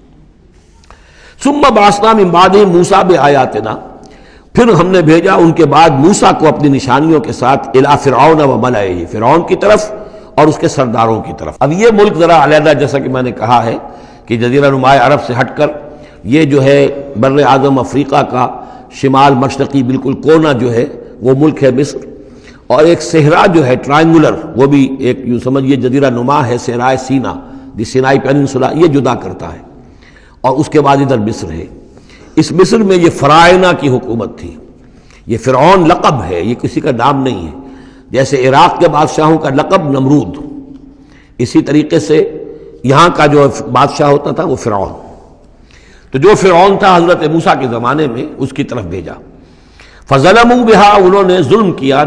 ثم بعثنا من بعدہم موسیٰ بآیاتنا، پھر ہم نے بھیجا ان کے بعد موسیٰ کو اپنی نشانیوں کے ساتھ الی فرعون وملئہ، فرعون کی طرف اور اس کے سرداروں کی طرف. اب یہ ملک ذرا علیحدہ جیسا کہ میں نے کہا ہے کہ جزیرہ نماء عرب سے ہٹ کر یہ جو ہے بر اعظم افریقہ کا شمال مشرقی بالکل کونا جو ہے وہ ملک ہے مصر، اور ایک صحرا جو ہے ٹرائنگولر وہ بھی ایک یوں سمجھیے جزیرہ نما ہے، صحرائے سینا دی سینائی پیننسولا، یہ جدا کرتا ہے. اور اس کے بعد ادھر مصر ہے. اس مصر میں یہ فرائنہ کی حکومت تھی. یہ فرعون لقب ہے، یہ کسی کا نام نہیں ہے. جیسے عراق کے بادشاہوں کا لقب نمرود، اسی طریقے سے یہاں کا جو بادشاہ ہوتا تھا وہ فرعون. تو جو فرعون تھا حضرت موسیٰ کے زمانے میں اس کی طرف بھیجا. فظلموا بہا، انہوں نے ظلم کیا،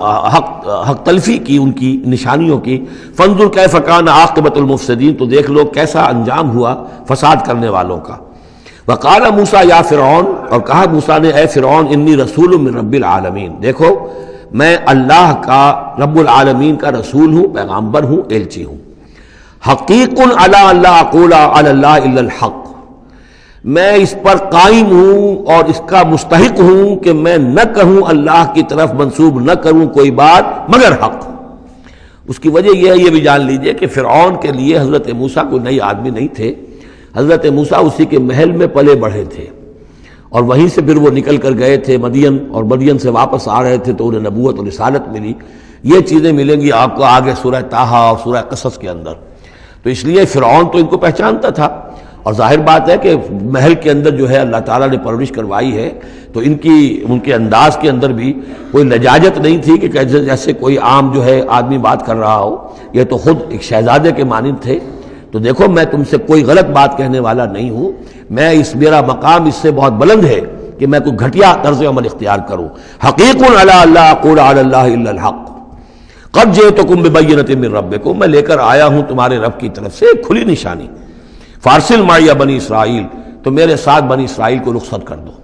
حق تلفی کی ان کی نشانیوں کی. فانظر کیف کان عاقبۃ المفسدین، تو دیکھ لو کیسا انجام ہوا فساد کرنے والوں کا. وقال موسیٰ یا فرعون، اور کہا موسیٰ نے اے فرعون انی رسول من رب العالمین، دیکھو میں اللہ کا رب العالمین کا رسول ہوں، پیغامبر ہوں، ایلچی ہوں. حقیق علی اللہ اقول علی اللہ الا الحق، میں اس پر قائم ہوں اور اس کا مستحق ہوں کہ میں نہ کہوں اللہ کی طرف منسوب نہ کروں کوئی بات مگر حق. اس کی وجہ یہ ہے، یہ بھی جان لیجئے کہ فرعون کے لیے حضرت موسیٰ کوئی نئی آدمی نہیں تھے. حضرت موسیٰ اسی کے محل میں پلے بڑھے تھے اور وہیں سے پھر وہ نکل کر گئے تھے مدین، اور مدین سے واپس آ رہے تھے تو انہیں نبوت اور رسالت ملی. یہ چیزیں ملیں گی آپ کو آگے سورہ طٰہٰ اور سورہ قصص کے اندر. تو اس لیے فرعون تو ان کو پہچانتا تھا، اور ظاہر بات ہے کہ محل کے اندر جو ہے اللہ تعالیٰ نے پرورش کروائی ہے تو ان کے انداز کے اندر بھی کوئی لجاجت نہیں تھی کہ جیسے کوئی عام جو ہے آدمی بات کر رہا ہو. یہ تو خود ایک شہزادے کے مانند تھے. تو دیکھو میں تم سے کوئی غلط بات کہنے والا نہیں ہوں، میرا مقام اس سے بہت بلند ہے کہ میں کوئی گھٹیا طرز عمل اختیار کروں. حقیق علی اللہ اقول علی اللہ الا الحق قد جئتکم ببینۃ من ربکم، میں لے کر آیا ہوں تمہارے رب کی طرف سے ایک کھلی نشانی. فارسل معی بنی اسرائیل، تو میرے ساتھ بنی اسرائیل کو رخصت کر دو.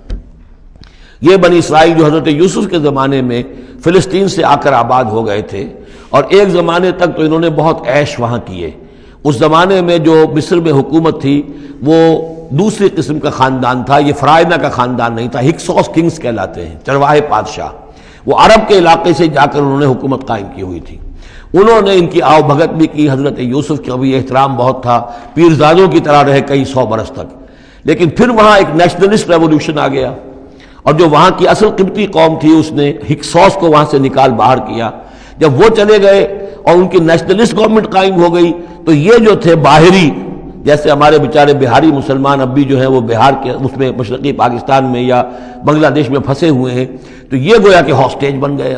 یہ بنی اسرائیل جو حضرت یوسف کے زمانے میں فلسطین سے آ کر آباد ہو گئے تھے، اور ایک زمانے تک تو انہوں نے بہت عیش وہاں کیے. اس زمانے میں جو مصر میں حکومت تھی وہ دوسری قسم کا خاندان تھا، یہ فرائنہ کا خاندان نہیں تھا. ہکسوس کنگز کہلاتے ہیں، چرواہے بادشاہ. وہ عرب کے علاقے سے جا کر انہوں نے حکومت قائم کی ہوئی تھی. انہوں نے ان کی آؤ بھگت بھی کی. حضرت یوسف کا بھی احترام بہت تھا، پیرزادوں کی طرح رہے کئی 100 برس تک. لیکن پھر وہاں ایک نیشنلسٹ ریولوشن آ گیا، اور جو وہاں کی اصل قبطی قوم تھی اس نے ہکسوس کو وہاں سے نکال باہر کیا. جب وہ چلے گئے اور ان کی نیشنلسٹ گورنمنٹ قائم ہو گئی تو یہ جو تھے باہری، جیسے ہمارے بیچارے بہاری مسلمان اب بھی جو ہیں وہ بہار کے اس میں مشرقی پاکستان میں یا بنگلہ دیش میں پھنسے ہوئے ہیں، تو یہ گویا کہ ہاسٹیج بن گئے اب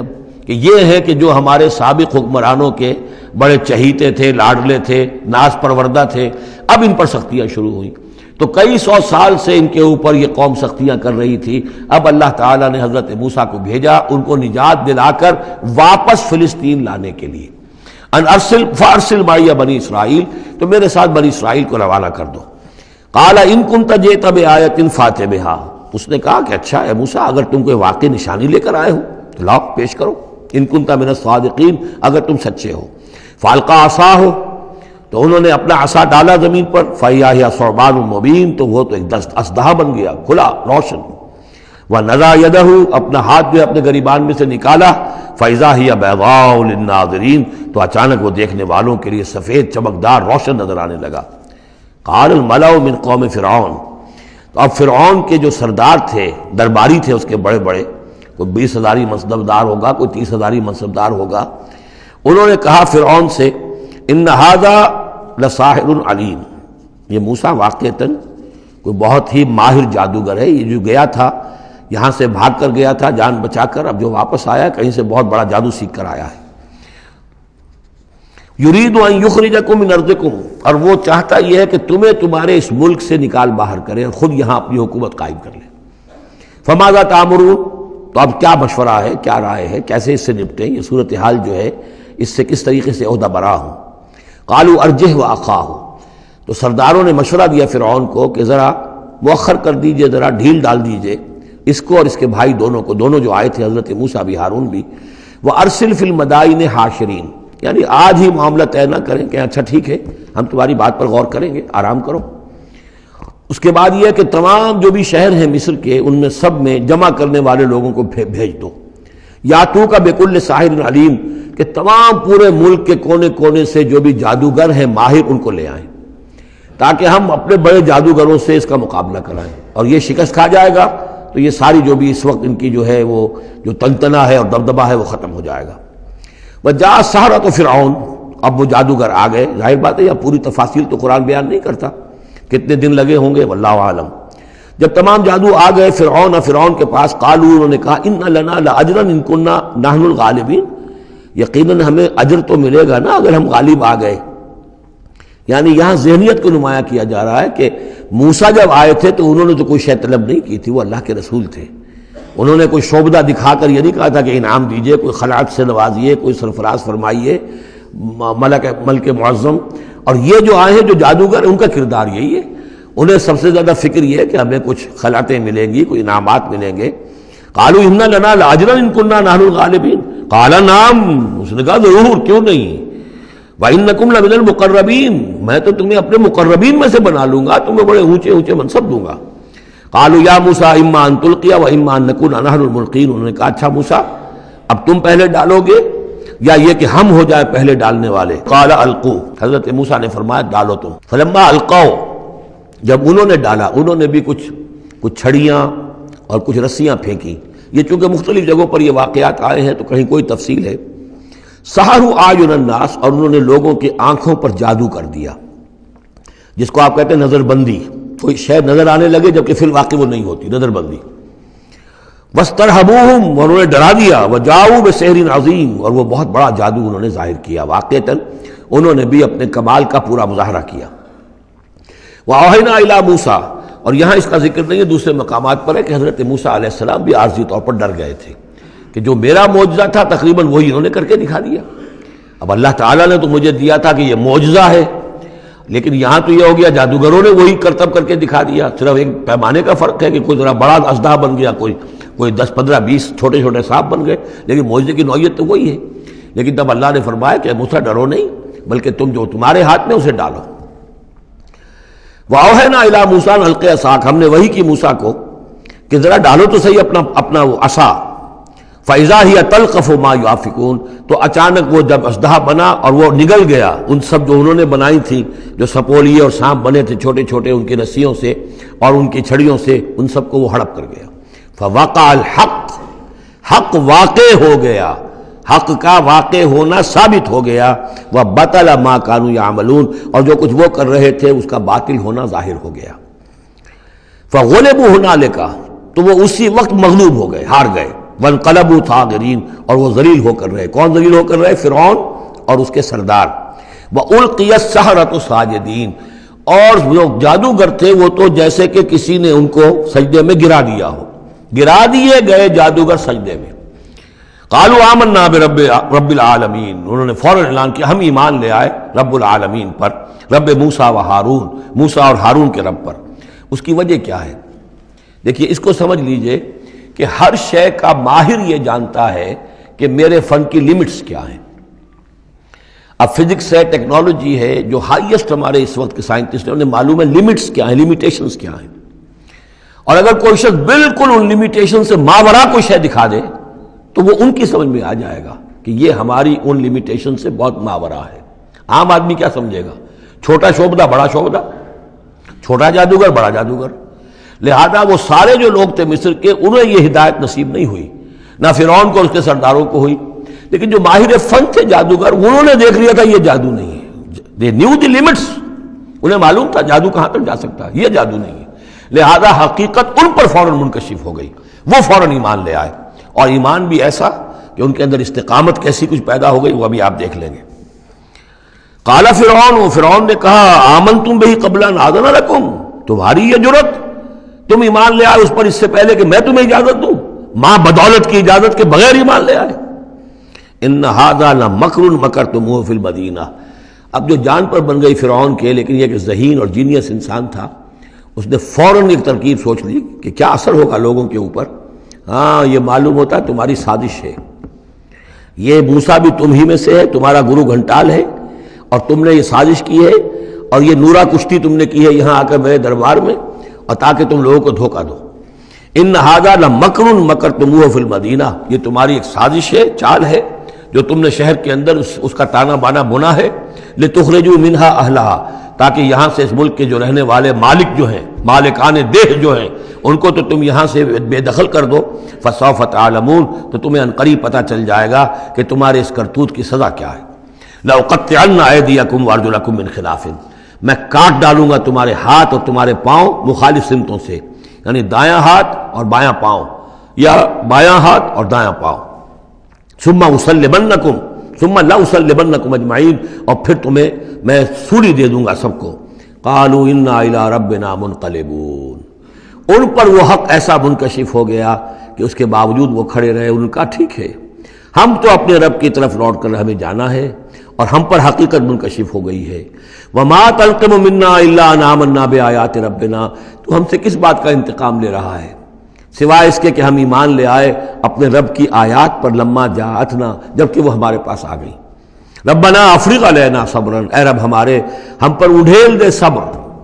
کہ یہ ہے کہ جو ہمارے سابق حکمرانوں کے بڑے چہیتے تھے، لاڈلے تھے، ناز پروردہ تھے، اب ان پر سختیاں شروع ہوئیں۔ تو کئی سو سال سے ان کے اوپر یہ قوم سختیاں کر رہی تھی، اب اللہ تعالیٰ نے حضرت موسیٰ کو بھیجا ان کو نجات دلا کر واپس فلسطین لانے کے لیے۔ ان ارسل فارسل معی بنی اسرائیل، تو میرے ساتھ بنی اسرائیل کو روانہ کر دو۔ قال ان کنت جئت بآیۃ فأت بہا، اس نے کہا کہ اچھا ہے موسیٰ، اگر تم کوئی واقعی نشانی لے کر آئے ہو تو لاؤ پیش کرو، ان کنت من الصادقین، اگر تم سچے ہو۔ فالقى عصاہ، تو انہوں نے اپنا عصا ڈالا زمین پر، فإذا هي ثعبان مبین، تو وہ تو ایک اسدحہ بن گیا، کھلا روشن۔ وَنَزَعَ يَدَهُ، اپنا ہاتھ جو اپنے گریبان میں سے نکالا، فإذا هي بيضاء للناظرین، تو اچانک وہ دیکھنے والوں کے لیے سفید چمکدار روشن نظر آنے لگا۔ قال الملأ من قوم فرعون، تو اب فرعون کے جو سردار تھے، درباری تھے اس کے بڑے بڑے، کوئی 20,000 منصبدار ہوگا، کوئی 30,000 منصبدار ہوگا، انہوں نے کہا فرعون سے، ان ھذا لساحر علیم، یہ موسیٰ واقعتاً کوئی بہت ہی ماہر جادوگر ہے، یہ جو گیا تھا یہاں سے بھاگ کر گیا تھا جان بچا کر، اب جو واپس آیا کہیں سے بہت بڑا جادو سیکھ کر آیا ہے۔ یرید ان یخرجکم من ارضکم، اور وہ چاہتا یہ ہے کہ تمہیں تمہارے اس ملک سے نکال باہر کرے اور خود یہاں اپنی حکومت قائم کر لے۔ فماذا تأمرون، تو اب کیا مشورہ ہے، کیا رائے ہے، کیسے اس سے نپٹیں، یہ صورتحال جو ہے اس سے کس طریقے سے عہدہ برا ہوں۔ قالوا ارجہ واخاہ، تو سرداروں نے مشورہ دیا فرعون کو کہ ذرا مؤخر کر دیجئے، ذرا ڈھیل ڈال دیجئے اس کو اور اس کے بھائی دونوں کو، دونوں جو آئے تھے حضرت موسیٰ بھی ہارون بھی۔ وارسل فی المدائن حاشرین، یعنی آج ہی معاملہ طے نہ کریں کہ اچھا ٹھیک ہے ہم تمہاری بات پر غور کریں گے، آرام کرو۔ اس کے بعد یہ ہے کہ تمام جو بھی شہر ہیں مصر کے، ان میں سب میں جمع کرنے والے لوگوں کو بھیج دو، یاتوک بکل ساحر علیم، کہ تمام پورے ملک کے کونے کونے سے جو بھی جادوگر ہیں ماہر ان کو لے آئیں، تاکہ ہم اپنے بڑے جادوگروں سے اس کا مقابلہ کرائیں، اور یہ شکست کھا جائے گا تو یہ ساری جو بھی اس وقت ان کی جو ہے وہ جو تنتنا ہے اور دبدبہ ہے وہ ختم ہو جائے گا۔ وجاء السحرۃ فرعون، اب وہ جادوگر آ گئے، ظاہر بات ہے یا پوری تفاصیل تو قرآن بیان نہیں کرتا کتنے دن لگے ہوں گے، واللہ عالم۔ جب تمام جادو آ گئے فرعون کے پاس، قالوا، انہوں نے کہا، ان لنا لاجرا ان کنا نحن الغالبین، یقیناً ہمیں اجر تو ملے گا نا اگر ہم غالب آ گئے۔ یعنی یہاں ذہنیت کو نمایاں کیا جا رہا ہے کہ موسیٰ جب آئے تھے تو انہوں نے تو کوئی شے طلب نہیں کی تھی، وہ اللہ کے رسول تھے، انہوں نے کوئی شعبدہ دکھا کر یہ نہیں کہا تھا کہ انعام دیجئے، کوئی خلعت سے نوازیے، کوئی سرفراز فرمائیے، ملک معظم۔ اور یہ جو آئے ہیں جو جادوگر، ان کا کردار یہی ہے، انہیں سب سے زیادہ فکر یہ ہے کہ ہمیں کچھ خلعتیں ملیں گی، کوئی انعامات ملیں گے۔ قالوا ان لنا لاجرا ان كنا نحن الغالبین، قال نعم، اس نے کہا ضرور، کیوں نہیں، وَإِنَّكُمْ لَمِنَ الْمُقَرَّبِينَ، میں تو تمہیں اپنے مقربین میں سے بنا لوں گا، تمہیں بڑے اونچے اونچے منصب دوں گا۔ قالوا یا موسیٰ اما ان تلقی و اما ان نکون نحن الملقین، انہوں نے کہا اچھا موسیٰ اب تم پہلے ڈالو گے یا یہ کہ ہم ہو جائے پہلے ڈالنے والے۔ قال القوا، حضرت موسیٰ نے فرمایا ڈالو تم۔ فلما القوا، جب انہوں نے ڈالا، انہوں نے بھی کچھ چھڑیاں اور کچھ رسیاں پھینکی، یہ چونکہ مختلف جگہوں پر یہ واقعات آئے ہیں تو کہیں کوئی تفصیل ہے۔ سحروا اعین الناس، اور انہوں نے لوگوں کی آنکھوں پر جادو کر دیا، جس کو آپ کہتے ہیں نظر بندی، کوئی شے نظر آنے لگے جبکہ فی الواقع وہ نہیں ہوتی، نظر بندی۔ واسترہبوہم، اور انہوں نے ڈرا دیا، وجاؤوا بسحر عظیم، اور وہ بہت بڑا جادو انہوں نے ظاہر کیا، واقعتاً انہوں نے بھی اپنے کمال کا پورا مظاہرہ کیا۔ وأوحینا الی موسیٰ، اور یہاں اس کا ذکر نہیں ہے، دوسرے مقامات پر ہے کہ حضرت موسیٰ علیہ السلام بھی عارضی طور پر ڈر گئے تھے کہ جو میرا معجزہ تھا تقریباً وہی انہوں نے کر کے دکھا دیا۔ اب اللہ تعالیٰ نے تو مجھے دیا تھا کہ یہ معجزہ ہے، لیکن یہاں تو یہ ہو گیا جادوگروں نے وہی کرتب کر کے دکھا دیا، صرف ایک پیمانے کا فرق ہے کہ کوئی ذرا بڑا اژدہا بن گیا، کوئی 10 15 20 چھوٹے چھوٹے سانپ بن گئے، لیکن معجزے کی نوعیت تو وہی ہے۔ لیکن تب اللہ نے فرمایا کہ موسیٰ ڈرو نہیں، بلکہ تم جو تمہارے ہاتھ میں اسے ڈالو۔ وَأَوْحَيْنَا إِلَىٰ مُوسَىٰ أَنْ أَلْقِ عَصَاكَ، ہم نے وہی کی موسیٰ کو کہ ذرا ڈالو تو صحیح اپنا وہ عصا۔ فَإِذَا هِيَ تَلْقَفُ مَا يَأْفِكُونَ، تو اچانک وہ جب اژدہا بنا اور وہ نگل گیا ان سب جو انہوں نے بنائی تھی، جو سپولیے اور سانپ بنے تھے چھوٹے چھوٹے ان کی رسیوں سے اور ان کی چھڑیوں سے، ان سب کو وہ ہڑپ کر گیا۔ فَوَقَعَ الْحَقُّ، حق واقع ہو گیا، حق کا واقع ہونا ثابت ہو گیا۔ وَبَطَلَ مَا كَانُوا يَعْمَلُونَ، اور جو کچھ وہ کر رہے تھے اس کا باطل ہونا ظاہر ہو گیا۔ فَغُلِبُوا هُنَالِكَ، تو وہ اسی وقت مغلوب ہو گئے، ہار گئے۔ وانقلبوا صاغرین، اور وہ ذلیل ہو کر رہے. کون ذلیل ہو کر رہے؟ فرعون اور اس کے سردار. وَأُلْقِيَ السَّحَرَةُ ساجدین، اور جو جادوگر تھے وہ تو جیسے کہ کسی نے ان کو سجدے میں گرا دیا ہو، گرا دیے گئے جادوگر سجدے میں. قالوا آمنا برب العالمین، انہوں نے فوراً اعلان کیا ہم ایمان لے آئے رب العالمین پر، رب موسیٰ و ہارون، موسیٰ اور ہارون کے رب پر. اس کی وجہ کیا ہے؟ دیکھیے اس کو سمجھ لیجئے کہ ہر شے کا ماہر یہ جانتا ہے کہ میرے فن کی لیمٹس کیا ہیں. اب فزکس ہے، ٹیکنالوجی ہے، جو ہائیسٹ ہمارے اس وقت کے سائنٹسٹ ہیں انہیں معلوم ہے لیمٹس کیا ہیں، لیمیٹیشنز کیا ہیں. اور اگر کوئی شخص بالکل ان لیمیٹیشن سے ماورا کوئی شے دکھا دے تو وہ ان کی سمجھ میں آ جائے گا کہ یہ ہماری ان لیمیٹیشن سے بہت ماورا ہے. عام آدمی کیا سمجھے گا؟ چھوٹا شعبدہ بڑا شعبدہ، چھوٹا جادوگر بڑا جادوگر. لہذا وہ سارے جو لوگ تھے مصر کے انہیں یہ ہدایت نصیب نہیں ہوئی، نہ فرعون کو اس کے سرداروں کو ہوئی. لیکن جو ماہر فن تھے جادوگر انہوں نے دیکھ لیا تھا یہ جادو نہیں ہے. they knew the limits، انہیں معلوم تھا جادو کہاں تک جا سکتا ہے، یہ جادو نہیں ہے. لہذا حقیقت ان پر فوراً منکشف ہو گئی، وہ فوراً ایمان لے آئے. اور ایمان بھی ایسا کہ ان کے اندر استقامت کیسی کچھ پیدا ہو گئی وہ ابھی آپ دیکھ لیں گے. قال فرعون، فرعون نے کہا آمنتم بہ قبل ان آذن لکم، تمہاری یہ جرت، تم ایمان لے آئے اس پر اس سے پہلے کہ میں تمہیں اجازت دوں، ماں بدولت کی اجازت کے بغیر ایمان لے آئے. ان ھذا لمکر مکرتموہ فی المدینہ. اب جو جان پر بن گئی فرعون کے، لیکن یہ کہ ذہین اور جینیس انسان تھا، اس نے فوراً ایک ترکیب سوچ لی کہ کیا اثر ہوگا لوگوں کے اوپر. ہاں یہ معلوم ہوتا ہے تمہاری سازش ہے، یہ موسیٰ بھی تم ہی میں سے ہے، تمہارا گرو گھنٹال ہے، اور تم نے یہ سازش کی ہے، اور یہ نورا کشتی تم نے کی ہے یہاں آ کر میرے دربار میں، اور تاکہ تم لوگوں کو دھوکہ دو. ان ھذا لمکر مکرتموہ فی المدینہ، یہ تمہاری ایک سازش ہے، چال ہے جو تم نے شہر کے اندر اس کا تانا بانا بنا ہے. لتخرجوا منہا اہلہا، تاکہ یہاں سے اس ملک کے جو رہنے والے مالک جو ہیں، مالکان دیہ جو ہیں، ان کو تو تم یہاں سے بے دخل کر دو. فسوف تعلمون، تو تمہیں عنقریب پتہ چل جائے گا کہ تمہارے اس کرتوت کی سزا کیا ہے. لأقطعن ایدیکم وارجلکم من خلاف، میں کاٹ ڈالوں گا تمہارے ہاتھ اور تمہارے پاؤں مخالف سمتوں سے، یعنی دایاں ہاتھ اور بایاں پاؤں، یا بایاں ہاتھ اور دایاں پاؤں. ثم اسلبنکم ثم لاسلبنکم اجمعین، اور پھر تمہیں میں سولی دے دوں گا سب کو. قالوا انا الی ربنا منقلبون، ان پر وہ حق ایسا منکشف ہو گیا کہ اس کے باوجود وہ کھڑے رہے. ان کا ٹھیک ہے، ہم تو اپنے رب کی طرف لوٹ کر ہمیں جانا ہے، اور ہم پر حقیقت منکشف ہو گئی ہے. وما تنقم منا الا ان آمنا بآیات ربنا، تو ہم سے کس بات کا انتقام لے رہا ہے سوائے اس کے کہ ہم ایمان لے آئے اپنے رب کی آیات پر، لما جاءتنا، جبکہ وہ ہمارے پاس آ گئی. ربنا افرغ علینا صبرا، اے رب ہمارے ہم پر اڈھیل دے صبر،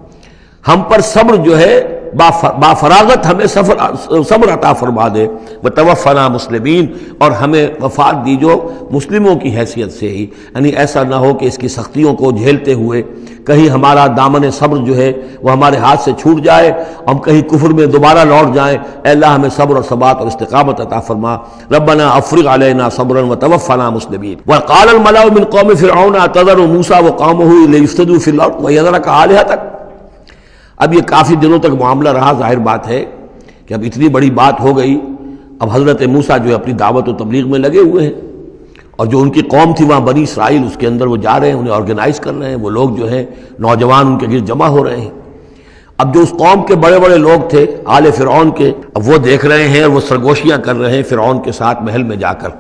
ہم پر صبر جو ہے با فراغت ہمیں صبر عطا فرما دے. وتوفنا مسلمین، اور ہمیں وفات دیجو مسلموں کی حیثیت سے ہی، یعنی ایسا نہ ہو کہ اس کی سختیوں کو جھیلتے ہوئے کہیں ہمارا دامن صبر جو ہے وہ ہمارے ہاتھ سے چھوٹ جائے، ہم کہیں کفر میں دوبارہ لوٹ جائیں. اے اللہ ہمیں صبر اور ثبات اور استقامت عطا فرما. ربنا افرغ علینا صبرا وتوفنا مسلمین. وقال الملأ من قوم فرعون اتذر موسیٰ وقومه ليفسدوا في الارض ويذرك آلهتك. اب یہ کافی دنوں تک معاملہ رہا، ظاہر بات ہے کہ اب اتنی بڑی بات ہو گئی. اب حضرت موسیٰ جو ہے اپنی دعوت و تبلیغ میں لگے ہوئے ہیں، اور جو ان کی قوم تھی وہاں بنی اسرائیل، اس کے اندر وہ جا رہے ہیں، انہیں آرگنائز کر رہے ہیں. وہ لوگ جو ہیں نوجوان ان کے گرد جمع ہو رہے ہیں. اب جو اس قوم کے بڑے بڑے لوگ تھے آل فرعون کے، اب وہ دیکھ رہے ہیں اور وہ سرگوشیاں کر رہے ہیں فرعون کے ساتھ محل میں جا کر.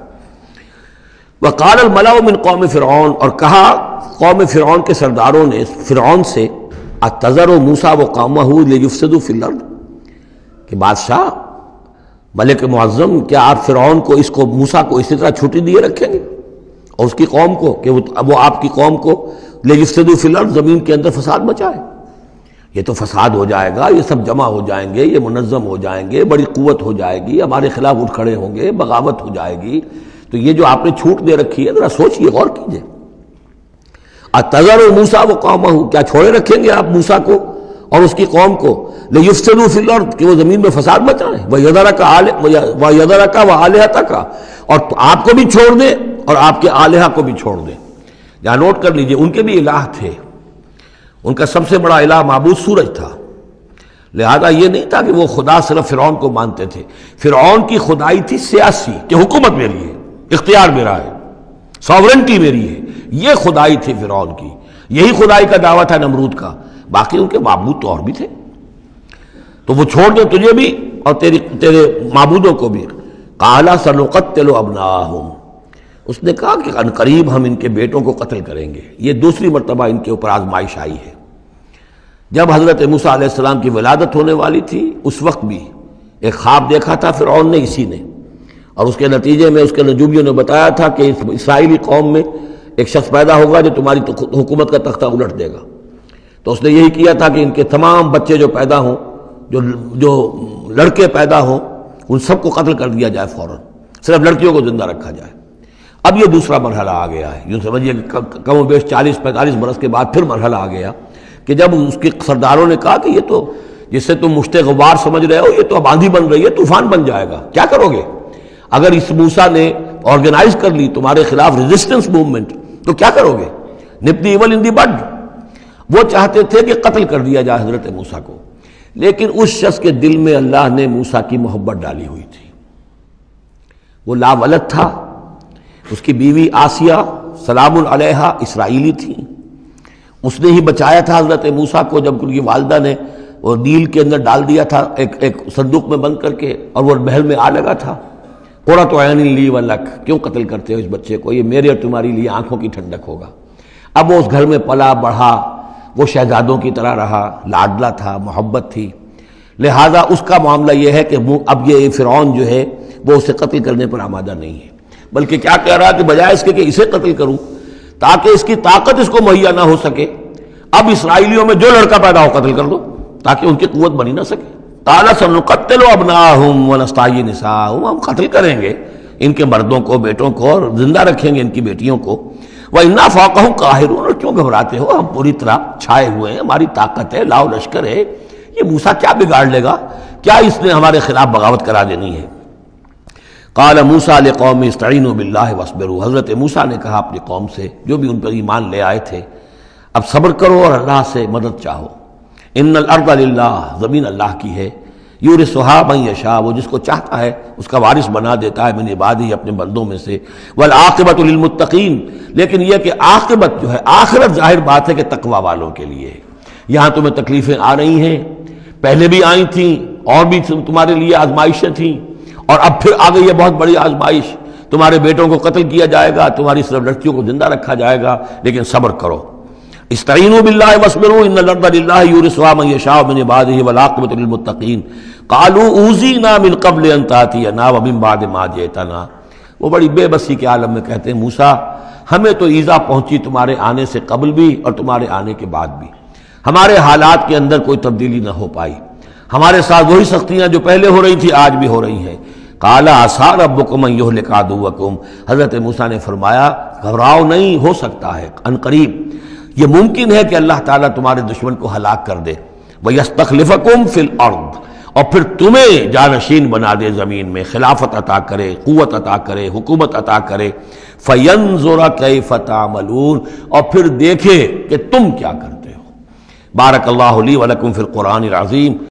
وقال الملأ من قوم فرعون، اور کہا قوم فرعون کے سرداروں نے فرعون سے، اتذر موسیٰ وقومہ لیفسدوا فی الارض، کہ بادشاہ ملک معظم کیا آپ فرعون کو اس کو موسیٰ کو اسی طرح چھٹی دیے رکھیں گے اور اس کی قوم کو کہ وہ آپ کی قوم کو لیفسدوا فی الارض، زمین کے اندر فساد مچائے؟ یہ تو فساد ہو جائے گا، یہ سب جمع ہو جائیں گے، یہ منظم ہو جائیں گے، بڑی قوت ہو جائے گی، ہمارے خلاف اٹھ کھڑے ہوں گے، بغاوت ہو جائے گی. تو یہ جو آپ نے چھوٹ دے رکھی ہے ذرا سوچئے، غور کیجئے. اتذر موسیٰ وقومہ، کیا چھوڑے رکھیں گے آپ موسیٰ کو اور اس کی قوم کو لیفسدوا فی الارض، کہ وہ زمین میں فساد مچائیں؟ وَيَذَرَكَ وَآلِهَتَكَ، اور آپ کو بھی چھوڑ دیں اور آپ کے آلہہ کو بھی چھوڑ دیں. یہاں نوٹ کر لیجئے ان کے بھی الہ تھے، ان کا سب سے بڑا الہ معبود سورج تھا، لہذا یہ نہیں تھا کہ وہ خدا صرف فرعون کو مانتے تھے، فرعون کی خدائی تھی سیاسی، کہ حکومت میری ہے، اختیار میرا ہے، ساورنٹی میری ہے، یہ خدائی تھی فرعون کی، یہی خدائی کا دعویٰ تھا نمرود کا، باقی ان کے معبود تو اور بھی تھے، تو وہ چھوڑ دیں تجھے بھی اور تیرے معبودوں کو بھی۔ قال سنقتل ابناءہم، اس نے کہا کہ عنقریب ہم ان کے بیٹوں کو قتل کریں گے۔ یہ دوسری مرتبہ ان کے اوپر آزمائش آئی ہے۔ جب حضرت موسیٰ علیہ السلام کی ولادت ہونے والی تھی اس وقت بھی ایک خواب دیکھا تھا فرعون نے، اسی نے، اور اس کے نتیجے میں اس کے نجومیوں نے بتایا تھا کہ اس اسرائیلی قوم میں ایک شخص پیدا ہوگا جو تمہاری حکومت کا تختہ الٹ دے گا۔ تو اس نے یہی کیا تھا کہ ان کے تمام بچے جو پیدا ہوں، جو لڑکے پیدا ہوں، ان سب کو قتل کر دیا جائے فوراً، صرف لڑکیوں کو زندہ رکھا جائے۔ اب یہ دوسرا مرحلہ آ گیا ہے، یوں سمجھیے کہ کم و بیش 40-45 برس کے بعد پھر مرحلہ آ گیا کہ جب اس کے سرداروں نے کہا کہ یہ تو جس سے تم مشت غبار سمجھ رہے ہو، یہ تو اب آندھی بن رہی ہے، طوفان بن جائے گا، کیا کرو گے؟ اگر اس موسیٰ نے آرگنائز کر لی تمہارے خلاف ریزسٹنس موومنٹ تو کیا کرو گے؟ نپ دی ایول ان دی بڈ۔ وہ چاہتے تھے کہ قتل کر دیا جائے حضرت موسیٰ کو، لیکن اس شخص کے دل میں اللہ نے موسیٰ کی محبت ڈالی ہوئی تھی۔ وہ لا ولد تھا، اس کی بیوی آسیہ سلام علیہا اسرائیلی تھی، اس نے ہی بچایا تھا حضرت موسیٰ کو جب ان کی والدہ نے وہ نیل کے اندر ڈال دیا تھا ایک صندوق میں بند کر کے، اور وہ محل میں آ لگا تھا۔ قرۃ عین لی ولک، کیوں قتل کرتے ہو اس بچے کو، یہ میرے اور تمہاری لیے آنکھوں کی ٹھنڈک ہوگا۔ اب وہ اس گھر میں پلا بڑھا، وہ شہزادوں کی طرح رہا، لاڈلا تھا، محبت تھی، لہذا اس کا معاملہ یہ ہے کہ اب یہ فرعون جو ہے وہ اسے قتل کرنے پر آمادہ نہیں ہے، بلکہ کیا کہہ رہا کہ بجائے اس کے کہ اسے قتل کروں تاکہ اس کی طاقت اس کو مہیا نہ ہو سکے، اب اسرائیلیوں میں جو لڑکا پیدا ہو قتل کر دو تاکہ ان کی قوت بنی نہ سکے۔ قال سنقتل ابناءہم ونستحیی نساءہم، ہم قتل کریں گے ان کے مردوں کو، بیٹوں کو، اور زندہ رکھیں گے ان کی بیٹیوں کو۔ وَإِنَّا فَوْقَهُمْ قَاهِرُونَ، اور کیوں گھبراتے ہو، ہم پوری طرح چھائے ہوئے ہیں، ہماری طاقت ہے، لاؤ لشکر ہے، یہ موسیٰ کیا بگاڑ لے گا، کیا اس نے ہمارے خلاف بغاوت کرا دینی ہے۔ قال موسیٰ لقومہ استعینوا باللہ واصبروا، حضرت موسیٰ نے کہا اپنی قوم سے جو بھی ان پر ایمان لے آئے تھے، اب صبر کرو اور اللہ سے مدد چاہو۔ ان الارض للہ، زمین اللہ کی ہے، یورثھا من یشاء، وہ جس کو چاہتا ہے اس کا وارث بنا دیتا ہے، من عبادہ، اپنے بندوں میں سے، والعاقبۃ للمتقین، لیکن یہ کہ عاقبت جو ہے، آخرت ظاہر بات ہے کہ تقوی والوں کے لیے ہے۔ یہاں تمہیں تکلیفیں آ رہی ہیں، پہلے بھی آئی تھیں اور بھی تمہارے لیے آزمائشیں تھیں، اور اب پھر آ گئی ہے بہت بڑی آزمائش، تمہارے بیٹوں کو قتل کیا جائے گا، تمہاری صرف لڑکیوں کو زندہ رکھا جائے گا، لیکن صبر کرو۔ استعینوا باللہ واصبروا ان الارض للہ یورثھا من یشاء من عبادہ والعاقبۃ للمتقین قالوا اوذینا من قبل ان تاتینا ومن بعد ما جئتنا، وہ بڑی بے بسی کے عالم میں کہتے ہیں موسیٰ ہمیں تو ایذا پہنچی تمہارے آنے سے قبل بھی اور تمہارے آنے کے بعد بھی، ہمارے حالات کے اندر کوئی تبدیلی نہ ہو پائی، ہمارے ساتھ وہی سختیاں جو پہلے ہو رہی تھی آج بھی ہو رہی ہیں۔ قال عسیٰ ربکم ان یہلک عدوکم، حضرت موسیٰ نے فرمایا گھبراؤ نہیں، ہو سکتا ہے عنقریب یہ ممکن ہے کہ اللہ تعالیٰ تمہارے دشمن کو ہلاک کر دے، وَيَسْتَخْلِفَكُمْ فِي الْأَرْضِ، اور پھر تمہیں جانشین بنا دے زمین میں، خلافت عطا کرے، قوت عطا کرے، حکومت عطا کرے، فَيَنْظُرَ كَيْفَ تَعْمَلُونَ، اور پھر دیکھے کہ تم کیا کرتے ہو۔ بارک اللہ لی ولکم فی القرآن العظیم۔